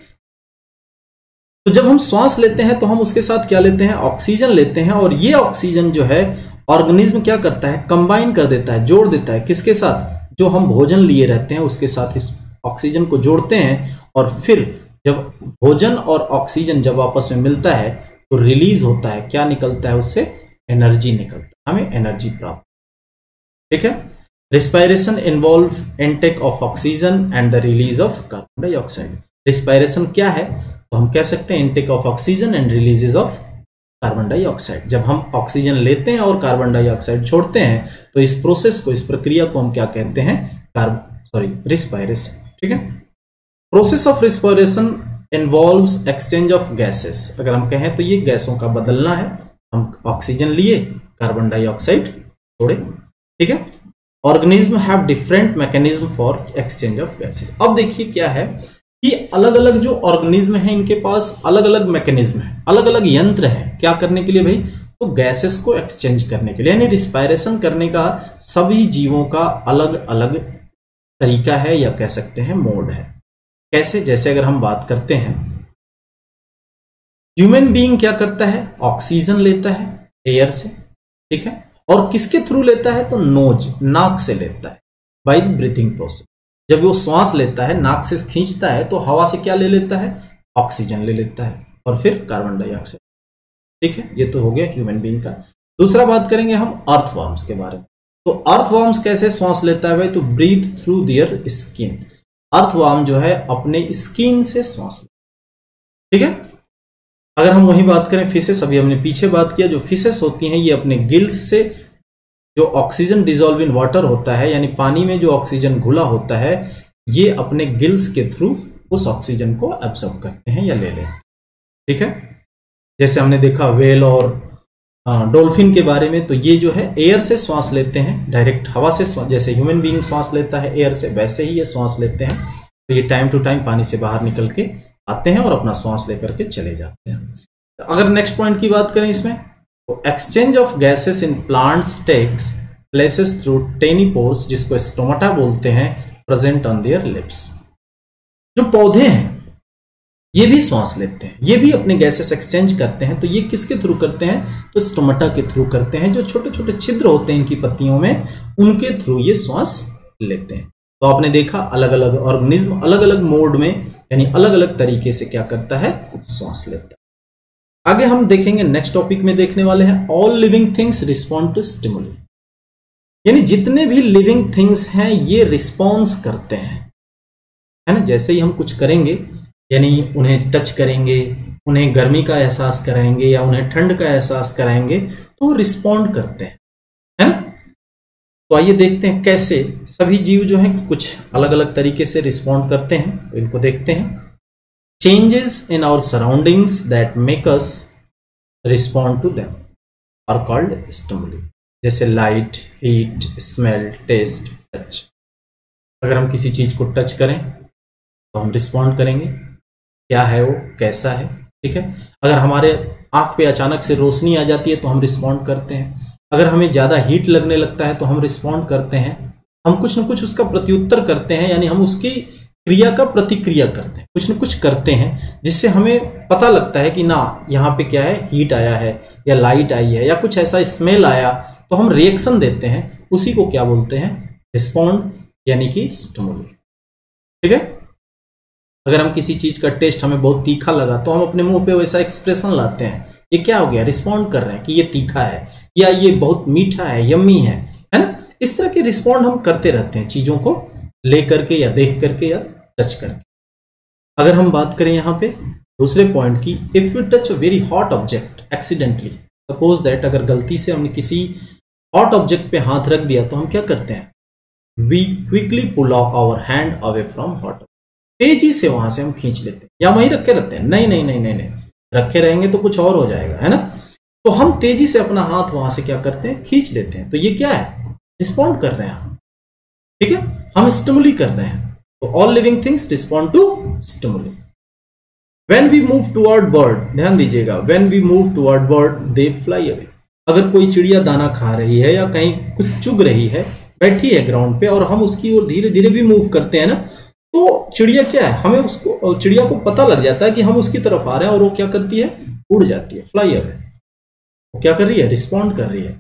तो जब हम श्वास लेते हैं तो हम उसके साथ क्या लेते हैं, ऑक्सीजन लेते हैं, और ये ऑक्सीजन जो है ऑर्गेनिज्म क्या करता है, कंबाइन कर देता है, जोड़ देता है, किसके साथ, जो हम भोजन लिए रहते हैं उसके साथ इस ऑक्सीजन को जोड़ते हैं। और फिर जब भोजन और ऑक्सीजन जब आपस में मिलता है तो रिलीज होता है, क्या निकलता है उससे, एनर्जी निकलता है, हमें एनर्जी प्राप्त, ठीक है। Respiration involve intake of oxygen and the release of carbon dioxide. Respiration क्या है, तो हम कह सकते हैं intake of oxygen and releases of carbon dioxide. जब हम ऑक्सीजन लेते हैं और कार्बन डाइऑक्साइड छोड़ते हैं तो इस प्रोसेस को, इस प्रक्रिया को हम क्या कहते हैं, कार्ब सॉरी रिस्पायरेशन, ठीक है। Process of respiration involves exchange of gases, अगर हम कहें तो ये गैसों का बदलना है, हम ऑक्सीजन लिए, कार्बन डाइऑक्साइड छोड़े, ठीक है। Organism have different mechanism for exchange of gases. अब देखिए क्या है कि अलग अलग जो ऑर्गेनिज्म है इनके पास अलग अलग मैकेनिज्म है, अलग अलग यंत्र है, क्या करने के लिए भाई, तो गैसेस को एक्सचेंज करने के लिए, यानी रिस्पायरेशन करने का सभी जीवों का अलग अलग तरीका है या कह सकते हैं मोड है। कैसे, जैसे अगर हम बात करते हैं, ह्यूमन बीइंग क्या करता है, ऑक्सीजन लेता है एयर से, ठीक है, और किसके थ्रू लेता है, तो नोज, नाक से लेता है, बाय ब्रीथिंग प्रोसेस। जब वो श्वास लेता है, नाक से खींचता है, तो हवा से क्या ले लेता है, ऑक्सीजन ले लेता है और फिर कार्बन डाइऑक्साइड, ठीक है। ये तो हो गया ह्यूमन बीइंग का। दूसरा बात करेंगे हम अर्थवर्म्स के बारे में। तो अर्थवर्म्स कैसे श्वास लेता है भाई, तो breathe through their skin. Earthworm जो है अपने स्किन से श्वास लेता है, ठीक है। अगर हम वही बात करें फिशेस, अभी हमने पीछे बात किया, जो फिशेस होती हैं ये अपने गिल्स से जो ऑक्सीजन डिजोल्व इन वाटर होता है, यानी पानी में जो ऑक्सीजन घुला होता है, ये अपने गिल्स के थ्रू उस ऑक्सीजन को एब्जॉर्ब करते हैं या ले लेते हैं। ठीक है, जैसे हमने देखा व्हेल और डॉल्फिन के बारे में, तो ये जो है एयर से श्वास लेते हैं, डायरेक्ट हवा से, जैसे ह्यूमन बीइंग श्वास लेता है एयर से, वैसे ही ये श्वास लेते हैं। तो ये टाइम टू टाइम पानी से बाहर निकल के आते हैं और अपना श्वास लेकर के चले जाते हैं। तो अगर नेक्स्ट पॉइंट की बात करें इसमें, तो exchange of gases in plants takes places through tiny pores, जिसको स्टोमाटा बोलते हैं, प्रेजेंट ऑन देयर लिप्स। जो पौधे हैं ये भी श्वास लेते हैं, ये भी अपने गैसेस एक्सचेंज करते हैं। तो ये किसके थ्रू करते हैं? तो स्टोमाटा के थ्रू करते हैं। जो छोटे छोटे छिद्र होते हैं इनकी पत्तियों में, उनके थ्रू ये श्वास लेते हैं। तो आपने देखा अलग अलग ऑर्गेनिज्म अलग अलग मोड में, यानी अलग अलग तरीके से क्या करता है? श्वास लेता है। आगे हम देखेंगे, नेक्स्ट टॉपिक में देखने वाले हैं, all living things respond to stimuli. यानी जितने भी लिविंग थिंग्स हैं ये रिस्पॉन्स करते हैं, है ना। जैसे ही हम कुछ करेंगे, यानी उन्हें टच करेंगे, उन्हें गर्मी का एहसास कराएंगे या उन्हें ठंड का एहसास कराएंगे, तो वो रिस्पॉन्ड करते हैं, है ना। तो आइए देखते हैं कैसे सभी जीव जो हैं कुछ अलग अलग तरीके से रिस्पॉन्ड करते हैं। तो इनको देखते हैं। Changes in our surroundings that make us respond to them are called stimuli. जैसे light, heat, smell, taste, touch. अगर हम किसी चीज को टच करें तो हम रिस्पॉन्ड करेंगे, क्या है वो, कैसा है। ठीक है, अगर हमारे आंख पे अचानक से रोशनी आ जाती है तो हम रिस्पॉन्ड करते हैं। अगर हमें ज्यादा हीट लगने लगता है तो हम रिस्पॉन्ड करते हैं। हम कुछ न कुछ उसका प्रत्युत्तर करते हैं, यानी हम उसकी क्रिया का प्रतिक्रिया करते हैं, कुछ न कुछ करते हैं जिससे हमें पता लगता है कि ना यहाँ पे क्या है, हीट आया है या लाइट आई है या कुछ ऐसा स्मेल आया, तो हम रिएक्शन देते हैं। उसी को क्या बोलते हैं? रिस्पॉन्ड, यानी कि स्टिमुली। ठीक है, अगर हम किसी चीज का टेस्ट हमें बहुत तीखा लगा तो हम अपने मुंह पे वैसा एक्सप्रेशन लाते हैं, ये क्या हो गया? रिस्पॉन्ड कर रहे हैं कि ये तीखा है या ये बहुत मीठा है, यम्मी है, है ना। इस तरह के रिस्पॉन्ड हम करते रहते हैं चीजों को ले करके या देख करके या टच करके। अगर हम बात करें यहाँ पे दूसरे पॉइंट की, if you touch a very hot object accidentally, suppose that अगर गलती से हमने किसी हॉट ऑब्जेक्ट पे हाथ रख दिया तो हम क्या करते हैं? We quickly pull off our hand away from hot, तेजी से वहां से हम खींच लेते हैं या वहीं रखे रहते हैं। नहीं नहीं नहीं नहीं नहीं रखे रहेंगे तो कुछ और हो जाएगा, है ना। तो हम तेजी से अपना हाथ वहां से क्या करते हैं? खींच लेते हैं। तो ये क्या है? रिस्पॉन्ड कर रहे हैं हम। ठीक है, हम स्टिमुली कर रहे हैं। तो all living things respond to stimuli. When we move toward bird, ध्यान दीजिएगा, when we move toward bird they fly away. अगर कोई चिड़िया दाना खा रही है या कहीं कुछ चुग रही है, बैठी है ग्राउंड पे, और हम उसकी ओर धीरे धीरे भी मूव करते हैं ना, तो चिड़िया क्या है, हमें उसको, चिड़िया को पता लग जाता है कि हम उसकी तरफ आ रहे हैं और वो क्या करती है? उड़ जाती है, फ्लाई अवे। वो क्या कर रही है? रिस्पॉन्ड कर रही है,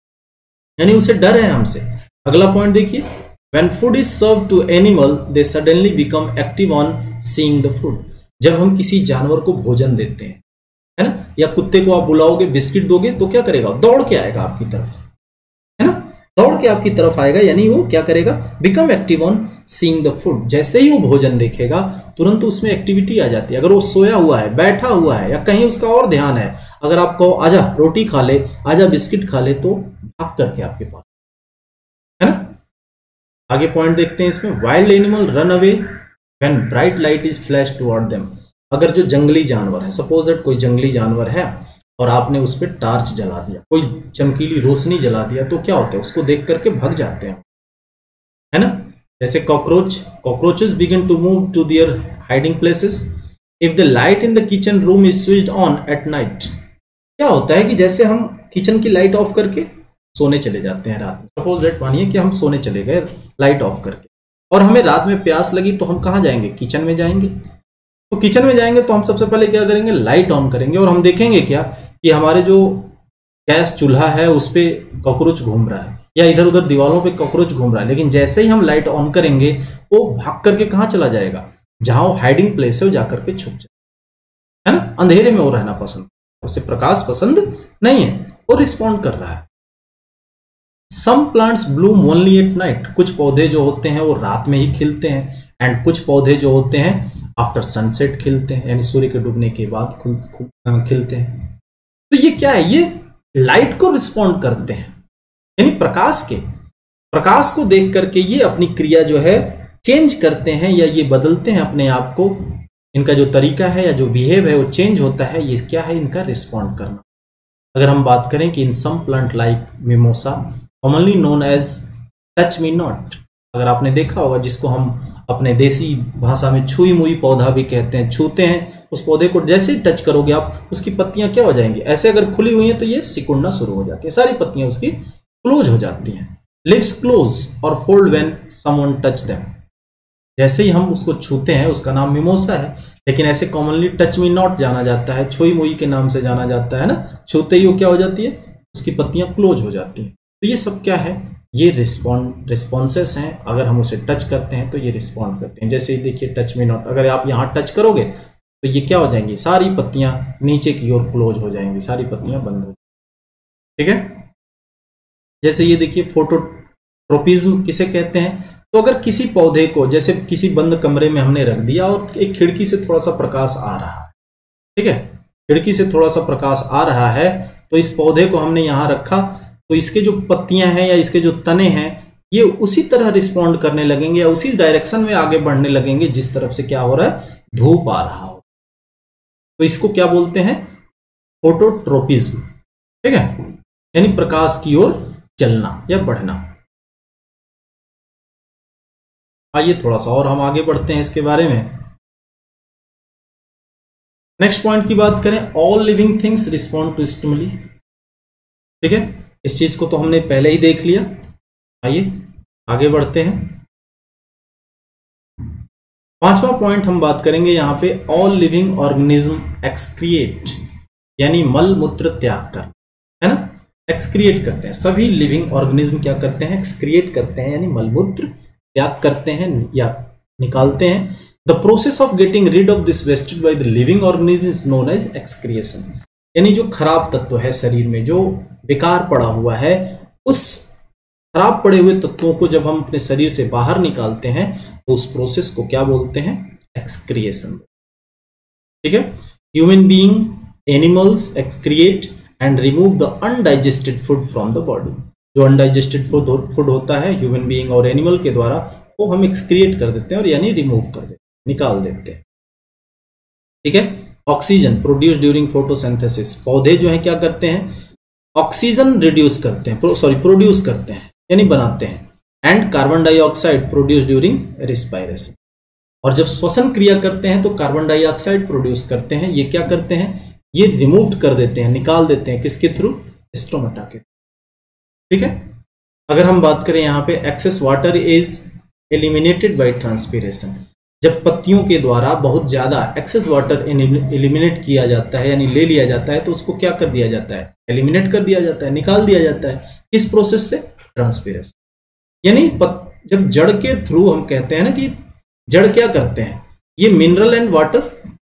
यानी उसे डर है हमसे। अगला पॉइंट देखिए, when food is serve to animal they suddenly become active on seeing the food. जब हम किसी जानवर को भोजन देते हैं, है ना, या कुत्ते को आप बुलाओगे, बिस्किट दोगे, तो क्या करेगा? दौड़ के आएगा आपकी तरफ, है ना, दौड़ के आपकी तरफ आएगा। यानी वो क्या करेगा? Become active on seeing the food. जैसे ही वो भोजन देखेगा तुरंत उसमें एक्टिविटी आ जाती है। अगर वो सोया हुआ है, बैठा हुआ है, या कहीं उसका और ध्यान है, अगर आप कहो आजा रोटी खा ले, आजा बिस्किट खा ले, तो भाग करके आपके पास, है ना। आगे पॉइंट देखते हैं इसमें, wild animal run away when bright light is flash toward them. अगर जो जंगली जानवर है, सपोज दैट कोई जंगली जानवर है और आपने उस पर टार्च जला दिया, कोई चमकीली रोशनी जला दिया, तो क्या होता है? उसको देख करके भाग जाते हैं, है ना। जैसे cockroach, cockroaches begin to move to their hiding places if the light in the kitchen room is switched on at night. क्या होता है कि जैसे हम किचन की लाइट ऑफ करके सोने चले जाते हैं रात में, सपोज दैट मानिए कि हम सोने चले गए लाइट ऑफ करके, और हमें रात में प्यास लगी, तो हम कहाँ जाएंगे? किचन में जाएंगे। तो किचन में जाएंगे तो हम सबसे पहले क्या करेंगे? लाइट ऑन करेंगे, और हम देखेंगे क्या कि हमारे जो गैस चूल्हा है उस पर कॉकरोच घूम रहा है, या इधर उधर दीवारों पे कॉकरोच घूम रहा है। लेकिन जैसे ही हम लाइट ऑन करेंगे वो भाग करके कहाँ चला जाएगा? जहां वो हाइडिंग प्लेस है वो जाकर के छुप जाए, है ना। अंधेरे में वो रहना पसंद, उसे प्रकाश पसंद नहीं है, वो रिस्पॉन्ड कर रहा है। Some plants bloom only at night. कुछ पौधे जो होते हैं वो रात में ही खिलते हैं, एंड कुछ पौधे जो होते हैं आफ्टर सनसेट खिलते हैं, यानी सूर्य के डूबने के बाद खिलते हैं। तो ये क्या है? ये लाइट को रिस्पॉन्ड करते हैं, यानी प्रकाश के, प्रकाश को देख करके ये अपनी क्रिया जो है चेंज करते हैं या ये बदलते हैं अपने आप को, इनका जो तरीका है या जो बिहेव है वो चेंज होता है, ये क्या है? इनका रिस्पॉन्ड करना। अगर हम बात करें कि in some plant like mimosa commonly known as touch me not, अगर आपने देखा होगा, जिसको हम अपने देसी भाषा में छुई मुई पौधा भी कहते हैं, छूते हैं उस पौधे को, जैसे ही टच करोगे आप उसकी पत्तियां क्या हो जाएंगी? ऐसे अगर खुली हुई हैं तो ये सिकुड़ना शुरू हो जाती है, सारी पत्तियां उसकी क्लोज हो जाती हैं। लिप्स क्लोज और fold when someone touch them, जैसे ही हम उसको छूते हैं, उसका नाम मिमोसा है, लेकिन ऐसे कॉमनली टच मी नॉट जाना जाता है, छुई मुई के नाम से जाना जाता है ना। छूते ही वो क्या हो जाती है? उसकी पत्तियां क्लोज हो जाती हैं। तो ये सब क्या है? ये रिस्पॉन्ड रिस्पॉन्सेस हैं। अगर हम उसे टच करते हैं तो ये रिस्पॉन्ड करते हैं। जैसे ही देखिए टच मी नॉट, अगर आप यहाँ टच करोगे तो ये क्या हो जाएंगी? सारी पत्तियां नीचे की ओर क्लोज हो जाएंगी, सारी पत्तियां बंद हो जाएंगी। ठीक है, जैसे ये देखिए फोटोट्रोपिज्म किसे कहते हैं? तो अगर किसी पौधे को, जैसे किसी बंद कमरे में हमने रख दिया और एक खिड़की से थोड़ा सा प्रकाश आ रहा है, ठीक है, खिड़की से थोड़ा सा प्रकाश आ रहा है, तो इस पौधे को हमने यहां रखा, तो इसके जो पत्तियां हैं या इसके जो तने हैं ये उसी तरह रिस्पॉन्ड करने लगेंगे या उसी डायरेक्शन में आगे बढ़ने लगेंगे जिस तरफ से क्या हो रहा है? धूप आ रहा हो। तो इसको क्या बोलते हैं? फोटोट्रोपिज्म। ठीक है, यानी प्रकाश की ओर चलना या बढ़ना। आइए थोड़ा सा और हम आगे बढ़ते हैं इसके बारे में। नेक्स्ट पॉइंट की बात करें, all living things respond to stimuli. ठीक है, इस चीज को तो हमने पहले ही देख लिया। आइए आगे बढ़ते हैं। पांचवा पॉइंट हम बात करेंगे यहां पे, ऑल लिविंग ऑर्गेनिज्म एक्सक्रिएट, यानी मल मूत्र त्याग कर, है ना, एक्सक्रिएट करते हैं। सभी लिविंग ऑर्गेनिज्म क्या करते हैं? एक्सक्रिएट करते हैं, यानी मल मूत्र त्याग करते हैं या निकालते हैं। The process of getting rid of this wasted by the living organism is known as excretion, यानी जो खराब तत्व है शरीर में, जो बेकार पड़ा हुआ है, उस खराब पड़े हुए तत्वों को जब हम अपने शरीर से बाहर निकालते हैं तो उस प्रोसेस को क्या बोलते हैं? एक्सक्रिएशन। ठीक है, human being, animals excrete and remove the undigested food from the body. जो अनडाइजेस्टेड फूड फूड होता है ह्यूमन बीइंग और एनिमल के द्वारा, वो हम एक्सक्रिएट कर देते हैं और यानी रिमूव कर देते हैं, निकाल देते हैं। ठीक है, ऑक्सीजन प्रोड्यूस ड्यूरिंग फोटोसिंथेसिस, पौधे जो है क्या करते हैं? ऑक्सीजन रिड्यूस करते हैं, सॉरी प्रोड्यूस करते हैं यानी बनाते हैं। And carbon dioxide produce during respiration, और जब श्वसन क्रिया करते हैं तो कार्बन डाइऑक्साइड प्रोड्यूस करते हैं। ये क्या करते हैं? ये रिमूव कर देते हैं, निकाल देते हैं, किसके थ्रू? स्टोमेटा के। ठीक है, अगर हम बात करें यहां पे, excess water is eliminated by transpiration, जब पत्तियों के द्वारा बहुत ज्यादा एक्सेस वाटर एलिमिनेट किया जाता है यानी ले लिया जाता है, तो उसको क्या कर दिया जाता है? एलिमिनेट कर दिया जाता है, निकाल दिया जाता है। किस प्रोसेस से? ट्रांसपीरेशन। यानी जब जड़ के थ्रू हम कहते हैं ना कि जड़ क्या करते हैं, ये mineral and water,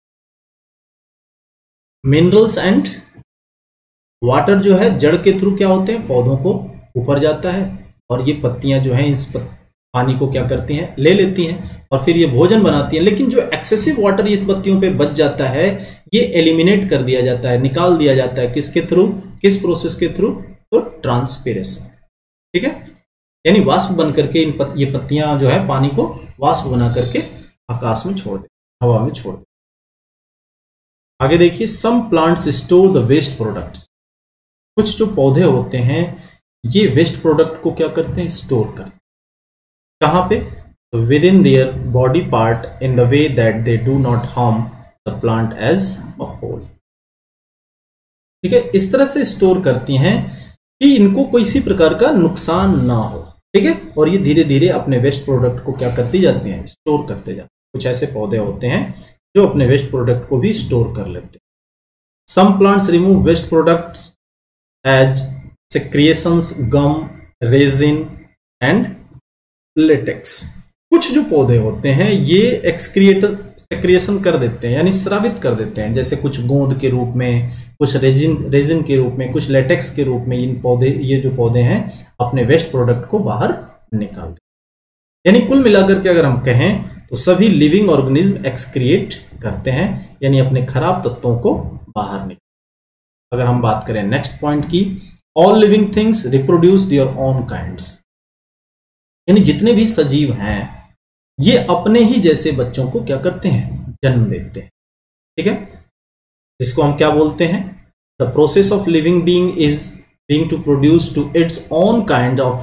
minerals and water जो है जड़ के थ्रू क्या होते हैं? पौधों को ऊपर जाता है, और ये पत्तियां जो हैं इस पानी को क्या करती हैं? ले लेती हैं और फिर ये भोजन बनाती हैं। लेकिन जो एक्सेसिव वाटर ये पत्तियों पे बच जाता है, ये एलिमिनेट कर दिया जाता है, निकाल दिया जाता है। किसके थ्रू? किस प्रोसेस के थ्रू? तो ट्रांसपीरेशन। ठीक है, यानी वाष्प बन करके इन पत, ये पत्तियां जो है पानी को वाष्प बना करके आकाश में छोड़ दे, हवा में छोड़ दे। आगे देखिए, some plants store the waste products, कुछ जो पौधे होते हैं ये वेस्ट प्रोडक्ट को क्या करते हैं? स्टोर करते हैं। कहां पे? तो within their body part in the way that they do not harm the plant as a whole. ठीक है, इस तरह से स्टोर करती हैं कि इनको किसी प्रकार का नुकसान ना हो। ठीक है, और ये धीरे धीरे अपने वेस्ट प्रोडक्ट को क्या करती जाती हैं? स्टोर करते जाते हैं। कुछ ऐसे पौधे होते हैं जो अपने वेस्ट प्रोडक्ट को भी स्टोर कर लेते हैं। Some plants remove waste products as secretions, gum, resin and latex. कुछ जो पौधे होते हैं ये एक्सक्रिएट सेक्रिएशन कर देते हैं यानी स्रावित कर देते हैं, जैसे कुछ गोंद के रूप में, कुछ रेजिन रेजिन के रूप में, कुछ लेटेक्स के रूप में। इन पौधे ये जो पौधे हैं अपने वेस्ट प्रोडक्ट को बाहर निकाल देते हैं। यानी कुल मिलाकर के अगर हम कहें तो सभी लिविंग ऑर्गेनिज्म एक्सक्रिएट करते हैं, यानी अपने खराब तत्वों को बाहर निकाल। अगर हम बात करें नेक्स्ट पॉइंट की, all living things reproduce their own kinds, यानी जितने भी सजीव हैं ये अपने ही जैसे बच्चों को क्या करते हैं, जन्म देते हैं। ठीक है, जिसको हम क्या बोलते हैं, the process of living being is being to produce to its own kind of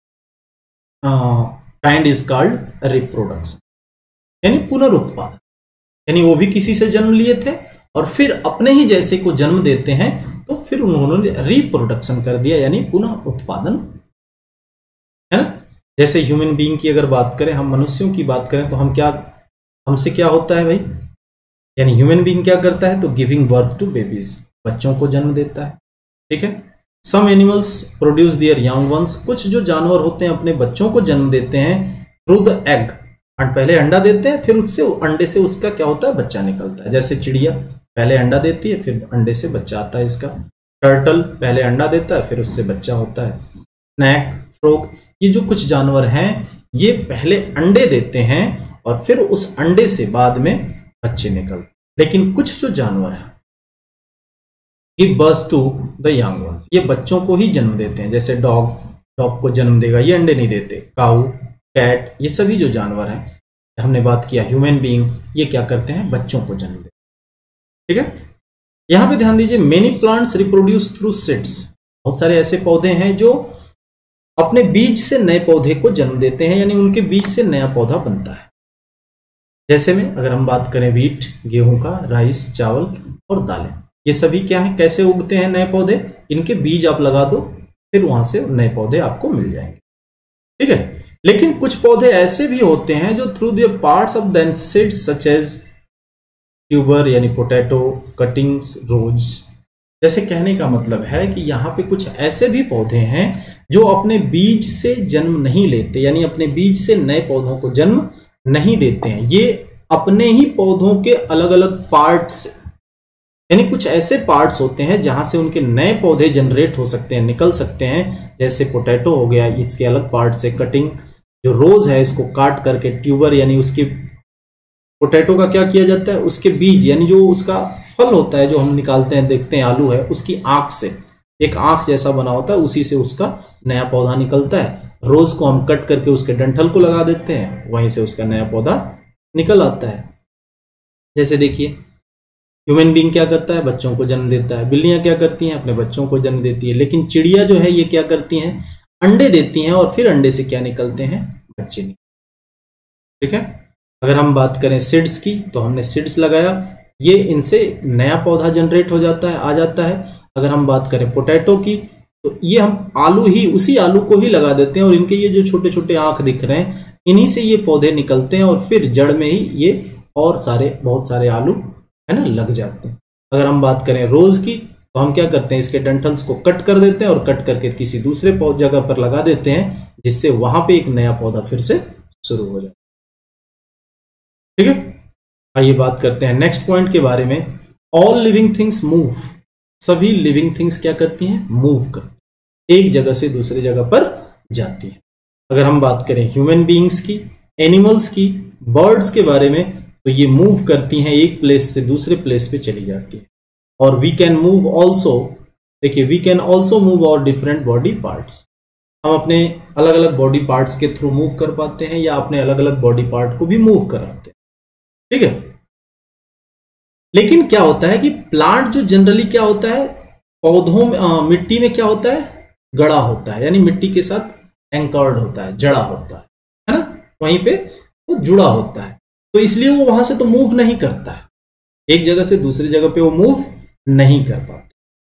kind is called reproduction, यानी पुनरुत्पादन। यानी वो भी किसी से जन्म लिए थे और फिर अपने ही जैसे को जन्म देते हैं, तो फिर उन्होंने रिप्रोडक्शन कर दिया, यानी पुनः उत्पादन, है ना। जैसे ह्यूमन बीइंग की अगर बात करें, हम मनुष्यों की बात करें, तो हम क्या, हमसे क्या होता है भाई, यानी ह्यूमन बीइंग क्या करता है, तो गिविंग बर्थ टू बेबीज, बच्चों को जन्म देता है। ठीक है, some animals produce their young ones, कुछ जो जानवर होते हैं अपने बच्चों को जन्म देते हैं थ्रू द एग, पहले अंडा देते हैं, फिर उससे अंडे से उसका क्या होता है, बच्चा निकलता है। जैसे चिड़िया पहले अंडा देती है, फिर अंडे से बच्चा आता है इसका। टर्टल पहले अंडा देता है, फिर उससे बच्चा होता है। स्नैक, फ्रॉग, ये जो कुछ जानवर हैं, ये पहले अंडे देते हैं और फिर उस अंडे से बाद में बच्चे निकलते। लेकिन कुछ जो जानवर हैं give birth to the young ones, ये बच्चों को ही जन्म देते हैं। जैसे डॉग, डॉग को जन्म देगा, ये अंडे नहीं देते। काऊ, कैट, ये सभी जो जानवर हैं, हमने बात किया ह्यूमन बीइंग, ये क्या करते हैं, बच्चों को जन्म देते हैं। ठीक है, यहां पे ध्यान दीजिए, many plants reproduce through seeds, बहुत सारे ऐसे पौधे हैं जो अपने बीज से नए पौधे को जन्म देते हैं, यानी उनके बीज से नया पौधा बनता है। जैसे में अगर हम बात करें वीट, गेहूं का, राइस, चावल और दालें, ये सभी क्या है, कैसे उगते हैं नए पौधे, इनके बीज आप लगा दो, फिर वहां से नए पौधे आपको मिल जाएंगे। ठीक है, लेकिन कुछ पौधे ऐसे भी होते हैं जो through the parts of then seeds such as tuber, यानी पोटैटो, कटिंग्स, रोज। जैसे कहने का मतलब है कि यहाँ पे कुछ ऐसे भी पौधे हैं जो अपने बीज से जन्म नहीं लेते, यानी अपने बीज से नए पौधों को जन्म नहीं देते हैं। ये अपने ही पौधों के अलग अलग पार्ट्स, यानी कुछ ऐसे पार्ट्स होते हैं जहां से उनके नए पौधे जनरेट हो सकते हैं, निकल सकते हैं। जैसे पोटैटो हो गया, इसके अलग पार्ट से कटिंग, जो रोज है इसको काट करके ट्यूबर, यानी उसकी पोटैटो का क्या किया जाता है, उसके बीज, यानी जो उसका फल होता है जो हम निकालते हैं, देखते हैं आलू है, उसकी आंख से एक आंख जैसा बना होता है, उसी से उसका नया पौधा निकलता है। रोज को हम कट करके उसके डंठल को लगा देते हैं, वहीं से उसका नया पौधा निकल आता है। जैसे देखिए, ह्यूमन बीइंग क्या करता है, बच्चों को जन्म देता है। बिल्लियां क्या करती हैं, अपने बच्चों को जन्म देती है। लेकिन चिड़िया जो है ये क्या करती हैं, अंडे देती हैं और फिर अंडे से क्या निकलते हैं, बच्चे निकलते। ठीक है, अगर हम बात करें सीड्स की, तो हमने सीड्स लगाया, ये इनसे नया पौधा जनरेट हो जाता है, आ जाता है। अगर हम बात करें पोटैटो की, तो ये हम आलू ही, उसी आलू को ही लगा देते हैं और इनके ये जो छोटे छोटे आंख दिख रहे हैं, इन्हीं से ये पौधे निकलते हैं और फिर जड़ में ही ये और सारे बहुत सारे आलू है ना लग जाते हैं। अगर हम बात करें रोज की, तो हम क्या करते हैं, इसके डंठल्स को कट कर देते हैं और कट करके किसी दूसरे जगह पर लगा देते हैं, जिससे वहां पे एक नया पौधा फिर से शुरू हो जाए। ठीक है, आइए बात करते हैं नेक्स्ट पॉइंट के बारे में। ऑल लिविंग थिंग्स मूव, सभी लिविंग थिंग्स क्या करती हैं, मूव करती, एक जगह से दूसरी जगह पर जाती है। अगर हम बात करें ह्यूमन बीइंग्स की, एनिमल्स की, बर्ड्स के बारे में, तो ये मूव करती हैं, एक प्लेस से दूसरे प्लेस पे चली जाती है। और वी कैन मूव ऑल्सो, देखिए we can also move our different body parts, हम अपने अलग अलग बॉडी पार्ट्स के थ्रू मूव कर पाते हैं या अपने अलग अलग बॉडी पार्ट को भी मूव कराते हैं। ठीक है, लेकिन क्या होता है कि प्लांट जो जनरली क्या होता है, पौधों में आ, मिट्टी में क्या होता है, गड़ा होता है, यानी मिट्टी के साथ एंकर्ड होता है, जड़ा होता है, है ना, वहीं पे वो जुड़ा होता है। तो इसलिए वो वहां से तो मूव नहीं करता है, एक जगह से दूसरी जगह पे वो मूव नहीं कर पाता।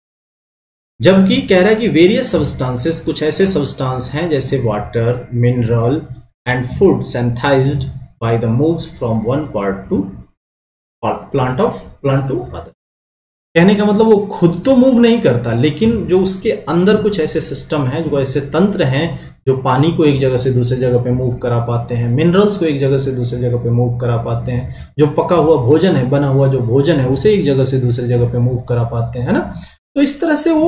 जबकि कह रहा है कि वेरियस सब्सटेंसेस, कुछ ऐसे सब्सटेंस हैं जैसे water, mineral and food synthesized by the moves from one part to plant of plant to other. कहने का मतलब वो खुद तो मूव नहीं करता, लेकिन जो उसके अंदर कुछ ऐसे सिस्टम है, जो ऐसे तंत्र हैं जो पानी को एक जगह से दूसरी जगह पे मूव करा पाते हैं, मिनरल्स को एक जगह से दूसरी जगह पे मूव करा पाते हैं, जो पका हुआ भोजन है, बना हुआ जो भोजन है, उसे एक जगह से दूसरी जगह पे मूव करा पाते हैं, है ना। तो इस तरह से वो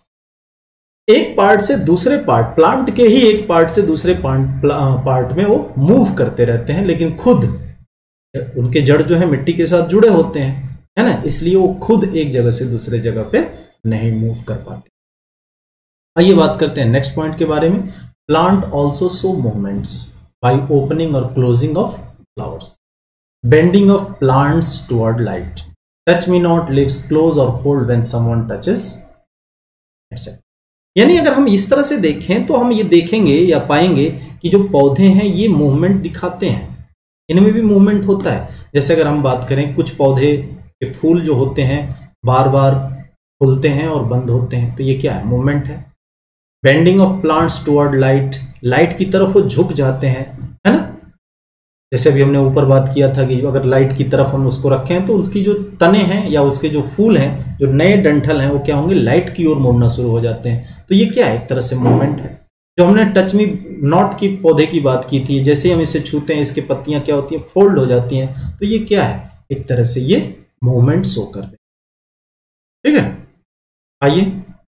एक पार्ट से दूसरे पार्ट, प्लांट के ही एक पार्ट से दूसरे पार्ट में वो मूव करते रहते हैं, लेकिन खुद उनके जड़ जो है मिट्टी के साथ जुड़े होते हैं, है ना, इसलिए वो खुद एक जगह से दूसरे जगह पे नहीं मूव कर पाते। आइए बात करते हैं नेक्स्ट पॉइंट के बारे में। Plant also show movements by opening और closing of flowers, bending of plants toward light, touch me not leaves close और hold when someone touches etcetera. यानी अगर हम इस तरह से देखें तो हम ये देखेंगे या पाएंगे कि जो पौधे हैं ये मूवमेंट दिखाते हैं, इनमें भी मूवमेंट होता है। जैसे अगर हम बात करें, कुछ पौधे के फूल जो होते हैं बार बार खुलते हैं और बंद होते हैं, तो ये क्या है? मूवमेंट है। Bending of plants toward light, light की तरफ वो झुक जाते हैं, है ना। जैसे अभी हमने ऊपर बात किया था कि अगर लाइट की तरफ हम उसको रखें तो उसकी जो तने हैं या उसके जो फूल हैं, जो नए डंठल हैं, वो क्या होंगे? लाइट की ओर मुड़ना शुरू हो जाते हैं। तो ये क्या है? एक तरह से मूवमेंट है। जो हमने टच मी नॉट की पौधे की बात की थी, जैसे हम इसे छूते हैं इसकी पत्तियां क्या होती हैं? फोल्ड हो जाती हैं। तो ये क्या है? एक तरह से ये मूवमेंट शो कर रहे, ठीक है। आइए,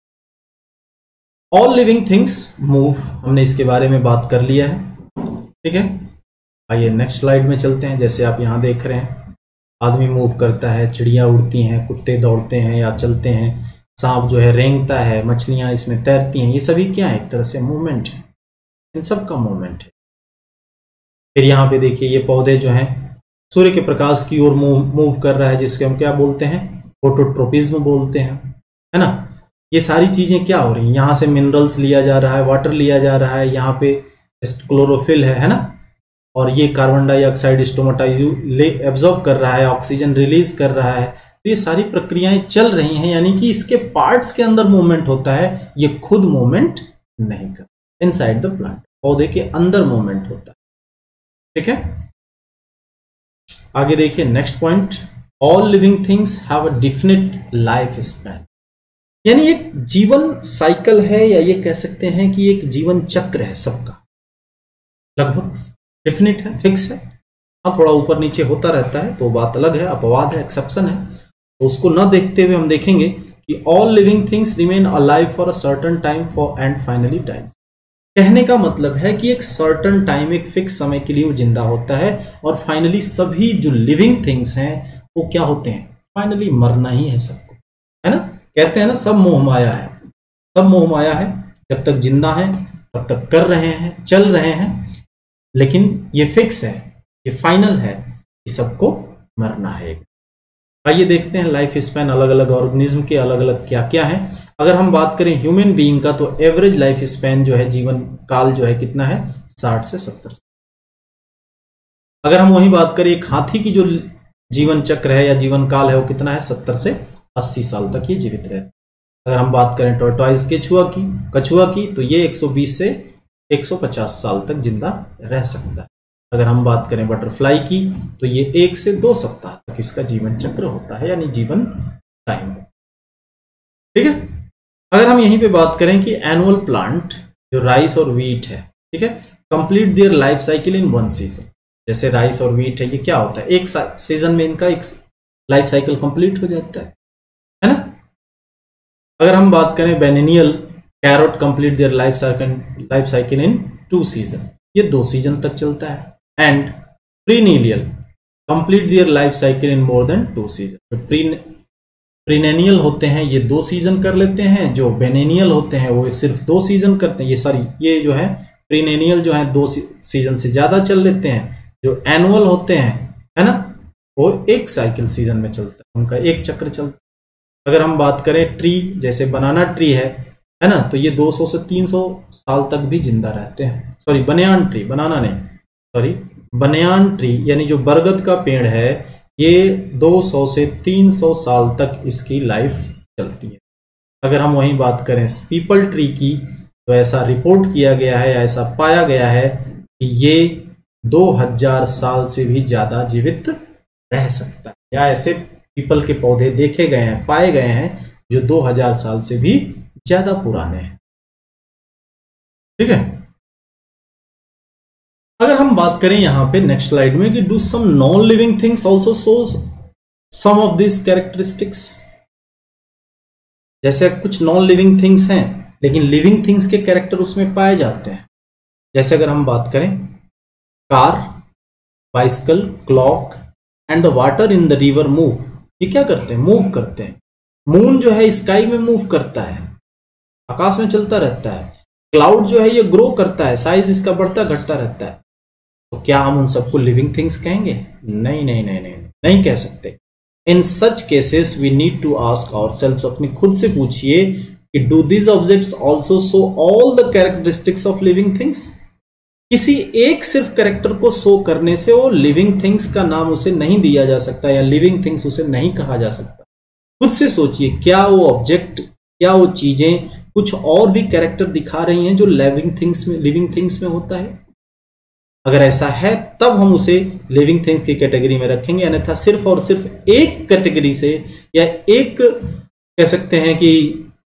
ऑल लिविंग थिंग्स मूव, हमने इसके बारे में बात कर लिया है, ठीक है। आइए नेक्स्ट स्लाइड में चलते हैं। जैसे आप यहां देख रहे हैं, आदमी मूव करता है, चिड़िया उड़ती हैं, कुत्ते दौड़ते हैं या चलते हैं, सांप जो है रेंगता है, मछलियां इसमें तैरती हैं। ये सभी क्या है? एक तरह से मूवमेंट है, इन सब का मूवमेंट है। फिर यहाँ पे देखिए, ये पौधे जो हैं सूर्य के प्रकाश की ओर मूव मूव कर रहा है, जिसके हम क्या बोलते हैं? फोटोट्रोपिज्म बोलते हैं, है ना। ये सारी चीजें क्या हो रही हैं? यहाँ से मिनरल्स लिया जा रहा है, वाटर लिया जा रहा है, यहाँ पे क्लोरोफिल है है ना, और ये कार्बन डाइऑक्साइड स्टोमाटाइज एब्जॉर्ब कर रहा है, ऑक्सीजन रिलीज कर रहा है। तो ये सारी प्रक्रियाएं चल रही हैं, यानी कि इसके पार्ट्स के अंदर मूवमेंट होता है, ये खुद मूवमेंट नहीं करता। इनसाइड द प्लांट, पौधे के अंदर मूवमेंट होता है, ठीक है। आगे देखिए next point, all living things have a definite life span. यानी एक जीवन साइकिल है, या ये कह सकते हैं कि एक जीवन चक्र है सबका, लगभग डेफिनिट है, फिक्स है। हाँ, थोड़ा ऊपर नीचे होता रहता है तो बात अलग है, अपवाद है, एक्सेप्शन है। तो उसको न देखते हुए हम देखेंगे कि all living things remain alive for a certain time for and finally dies. कहने का मतलब है कि एक सर्टेन टाइम, एक फिक्स समय के लिए वो जिंदा होता है, और फाइनली सभी जो लिविंग थिंग्स हैं वो क्या होते हैं? फाइनली मरना ही है सबको, है ना। कहते हैं ना, सब मोह माया है, सब मोह माया है। जब तक जिंदा है तब तक कर रहे हैं, चल रहे हैं, लेकिन ये फिक्स है, ये फाइनल है कि सबको मरना है। आइए देखते हैं लाइफ स्पैन अलग अलग ऑर्गेनिज्म के अलग अलग क्या क्या है। अगर हम बात करें ह्यूमन बीइंग का, तो एवरेज लाइफ स्पैन जो है, जीवन काल जो है, कितना है? साठ से सत्तर। अगर हम वही बात करें एक हाथी की जो जीवन चक्र है या जीवन काल है, वो कितना है? सत्तर से अस्सी साल तक ये जीवित रहते। अगर हम बात करें टॉर्टोइज केचुआ की कछुआ की, तो ये एक सौ बीस से एक सौ पचास साल तक जिंदा रह सकता है। अगर हम बात करें बटरफ्लाई की, तो ये एक से दो सप्ताह तक इसका जीवन चक्र होता है, यानी जीवन टाइम, ठीक है। अगर हम यहीं पे बात करें कि एनुअल प्लांट जो राइस और वीट है, ठीक है, complete their life cycle in one season. जैसे राइस और वीट है, ये क्या होता है? एक सीजन में इनका एक लाइफ साइकिल कंप्लीट हो जाता है, है ना। अगर हम बात करें biennial carrot, complete their life cycle life cycle in two season, ये दो सीजन तक चलता है। And perennial complete their life cycle in more than two season. तो प्री प्रीनेनियल होते हैं ये दो सीजन कर लेते हैं, जो बेनेनियल होते हैं वो सिर्फ दो सीजन करते हैं। ये सॉरी ये जो है प्रीनेनियल जो है दो सीजन से ज्यादा चल लेते हैं। जो एनुअल होते हैं, है ना, वो एक साइकिल सीजन में चलता है, उनका एक चक्र चलता है। अगर हम बात करें ट्री, जैसे बनाना ट्री है है ना, तो ये दो सौ से तीन सौ साल तक भी जिंदा रहते हैं। सॉरी बनियान ट्री, बनाना नहीं, सॉरी बनियान ट्री यानी जो बरगद का पेड़ है, ये दो सौ से तीन सौ साल तक इसकी लाइफ चलती है। अगर हम वहीं बात करें पीपल ट्री की, तो ऐसा रिपोर्ट किया गया है, ऐसा पाया गया है कि ये दो हज़ार साल से भी ज्यादा जीवित रह सकता है, या ऐसे पीपल के पौधे देखे गए हैं, पाए गए हैं जो दो हज़ार साल से भी ज्यादा पुराने हैं, ठीक है। अगर हम बात करें यहां पे नेक्स्ट स्लाइड में कि do some non living things also show some of this characteristics. जैसे कुछ नॉन लिविंग थिंग्स हैं लेकिन लिविंग थिंग्स के कैरेक्टर उसमें पाए जाते हैं। जैसे अगर हम बात करें car, bicycle, clock and the water in the river move, ये क्या करते हैं? मूव करते हैं। मून जो है स्काई में मूव करता है, आकाश में चलता रहता है। क्लाउड जो है ये ग्रो करता है, साइज इसका बढ़ता घटता रहता है। तो क्या हम उन सबको लिविंग थिंग्स कहेंगे? नहीं नहीं नहीं नहीं नहीं कह सकते। In such cases we need to ask ourselves, अपने खुद से पूछिए कि do these objects also show all the characteristics of living things? किसी एक सिर्फ कैरेक्टर को शो करने से वो लिविंग थिंग्स का नाम उसे नहीं दिया जा सकता या लिविंग थिंग्स उसे नहीं कहा जा सकता। खुद से सोचिए, क्या वो ऑब्जेक्ट, क्या वो चीजें कुछ और भी कैरेक्टर दिखा रही हैं जो लिविंग थिंग्स में लिविंग थिंग्स में होता है? अगर ऐसा है तब हम उसे लिविंग थिंग्स की कैटेगरी में रखेंगे, अन्यथा सिर्फ और सिर्फ एक कैटेगरी से या एक कह सकते हैं कि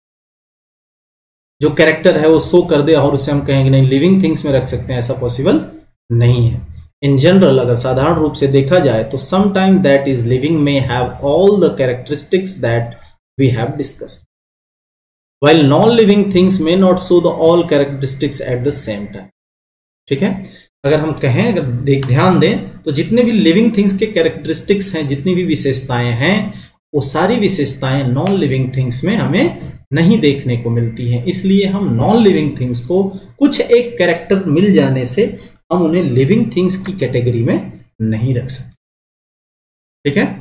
जो कैरेक्टर है वो शो कर दे और उसे हम कहेंगे नहीं लिविंग थिंग्स में रख सकते हैं, ऐसा पॉसिबल नहीं है। इन जनरल अगर साधारण रूप से देखा जाए तो sometime that is living may have all the characteristics that we have discussed, while non living things may not show the all characteristics at the same time. ठीक है, अगर हम कहें, अगर देख ध्यान दें तो जितने भी लिविंग थिंग्स के कैरेक्टरिस्टिक्स हैं, जितनी भी विशेषताएं हैं, वो सारी विशेषताएं नॉन लिविंग थिंग्स में हमें नहीं देखने को मिलती हैं। इसलिए हम नॉन लिविंग थिंग्स को कुछ एक कैरेक्टर मिल जाने से हम उन्हें लिविंग थिंग्स की कैटेगरी में नहीं रख सकते। ठीक है,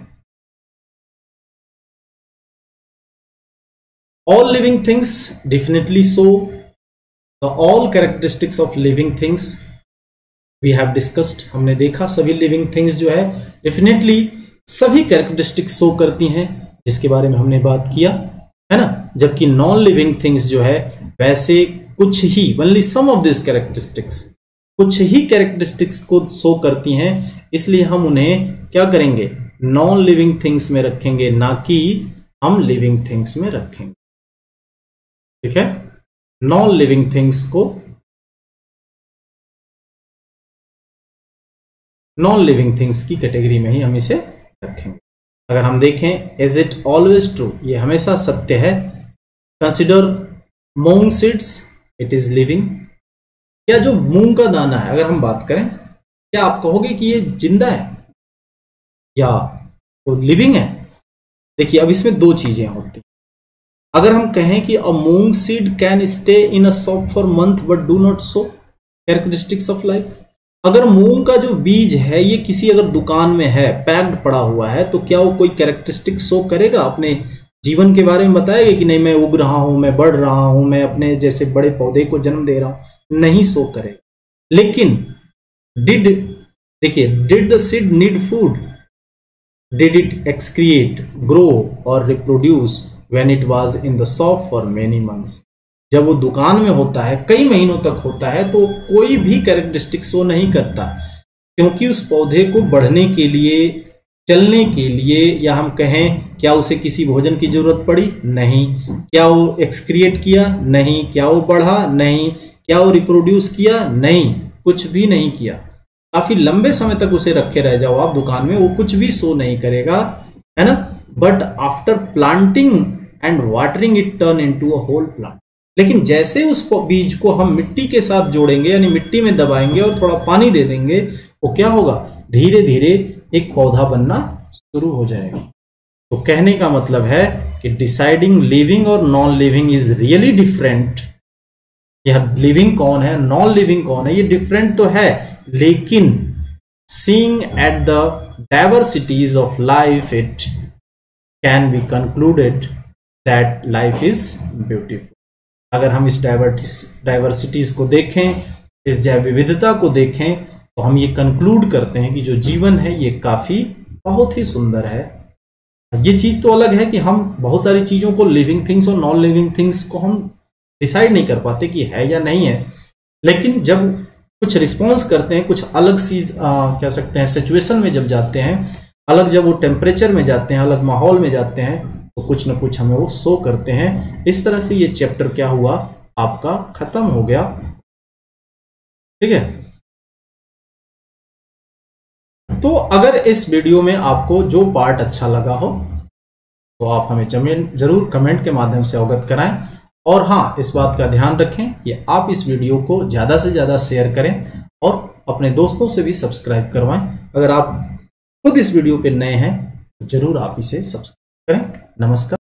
all living things definitely show the all characteristics of living things we have discussed. हमने देखा सभी लिविंग थिंग्स जो है डेफिनेटली सभी कैरेक्टरिस्टिक्स शो करती हैं जिसके बारे में हमने बात किया है ना, जबकि नॉन लिविंग थिंग्स जो है वैसे कुछ ही, only some of this characteristics, कुछ ही कैरेक्टरिस्टिक्स को शो करती हैं। इसलिए हम उन्हें क्या करेंगे, नॉन लिविंग थिंग्स में रखेंगे, ना कि हम लिविंग थिंग्स में रखेंगे। ठीक है, नॉन लिविंग थिंग्स को नॉन लिविंग थिंग्स की कैटेगरी में ही हम इसे रखेंगे। अगर हम देखें, इज इट ऑलवेज ट्रू, ये हमेशा सत्य है। Consider moong seeds, it is living. क्या जो मूंग का दाना है, अगर हम बात करें, क्या आप कहोगे कि ये जिंदा है या तो लिविंग है? देखिए, अब इसमें दो चीजें होती। अगर हम कहें कि a moong seed can stay in a shop for month but do not show characteristics of life, अगर मूंग का जो बीज है ये किसी अगर दुकान में है, पैक्ड पड़ा हुआ है, तो क्या वो कोई कैरेक्टरिस्टिक शो करेगा, अपने जीवन के बारे में बताएगा कि नहीं मैं उग रहा हूं, मैं बढ़ रहा हूं, मैं अपने जैसे बड़े पौधे को जन्म दे रहा हूं? नहीं शो करेगा। लेकिन डिड देखिए, did the seed need food? Did it excrete, grow और reproduce when it was in the shop for many months? जब वो दुकान में होता है, कई महीनों तक होता है, तो कोई भी कैरेक्टरिस्टिक शो नहीं करता, क्योंकि उस पौधे को बढ़ने के लिए, चलने के लिए, या हम कहें क्या उसे किसी भोजन की जरूरत पड़ी? नहीं। क्या वो एक्सक्रिएट किया? नहीं। क्या वो बढ़ा? नहीं। क्या वो रिप्रोड्यूस किया? नहीं, कुछ भी नहीं किया। काफी लंबे समय तक उसे रखे रह जाओ आप दुकान में, वो कुछ भी शो नहीं करेगा, है ना। But after planting and watering it turn into a whole plant. लेकिन जैसे उस बीज को हम मिट्टी के साथ जोड़ेंगे, यानी मिट्टी में दबाएंगे और थोड़ा पानी दे देंगे, वो क्या होगा, धीरे धीरे एक पौधा बनना शुरू हो जाएगा। तो कहने का मतलब है कि डिसाइडिंग लिविंग और non living is really different. यह लिविंग कौन है, नॉन लिविंग कौन है, ये डिफरेंट तो है, लेकिन seeing at the diversities of life it can be concluded that life is beautiful. अगर हम इस डाइवर्सिटीज को देखें, इस जैव विविधता को देखें, तो हम ये कंक्लूड करते हैं कि जो जीवन है ये काफी बहुत ही सुंदर है। ये चीज तो अलग है कि हम बहुत सारी चीजों को, लिविंग थिंग्स और नॉन लिविंग थिंग्स को हम डिसाइड नहीं कर पाते कि है या नहीं है, लेकिन जब कुछ रिस्पॉन्स करते हैं, कुछ अलग चीज कह सकते हैं सिचुएशन में जब जाते हैं, अलग जब वो टेम्परेचर में जाते हैं, अलग माहौल में जाते हैं, तो कुछ ना कुछ हमें वो शो करते हैं। इस तरह से ये चैप्टर क्या हुआ, आपका खत्म हो गया। ठीक है, तो अगर इस वीडियो में आपको जो पार्ट अच्छा लगा हो तो आप हमें जरूर कमेंट के माध्यम से अवगत कराएं। और हाँ, इस बात का ध्यान रखें कि आप इस वीडियो को ज्यादा से ज्यादा शेयर करें और अपने दोस्तों से भी सब्सक्राइब करवाएं। अगर आप खुद इस वीडियो पे नए हैं तो जरूर आप इसे सब्सक्राइब करें। नमस्कार।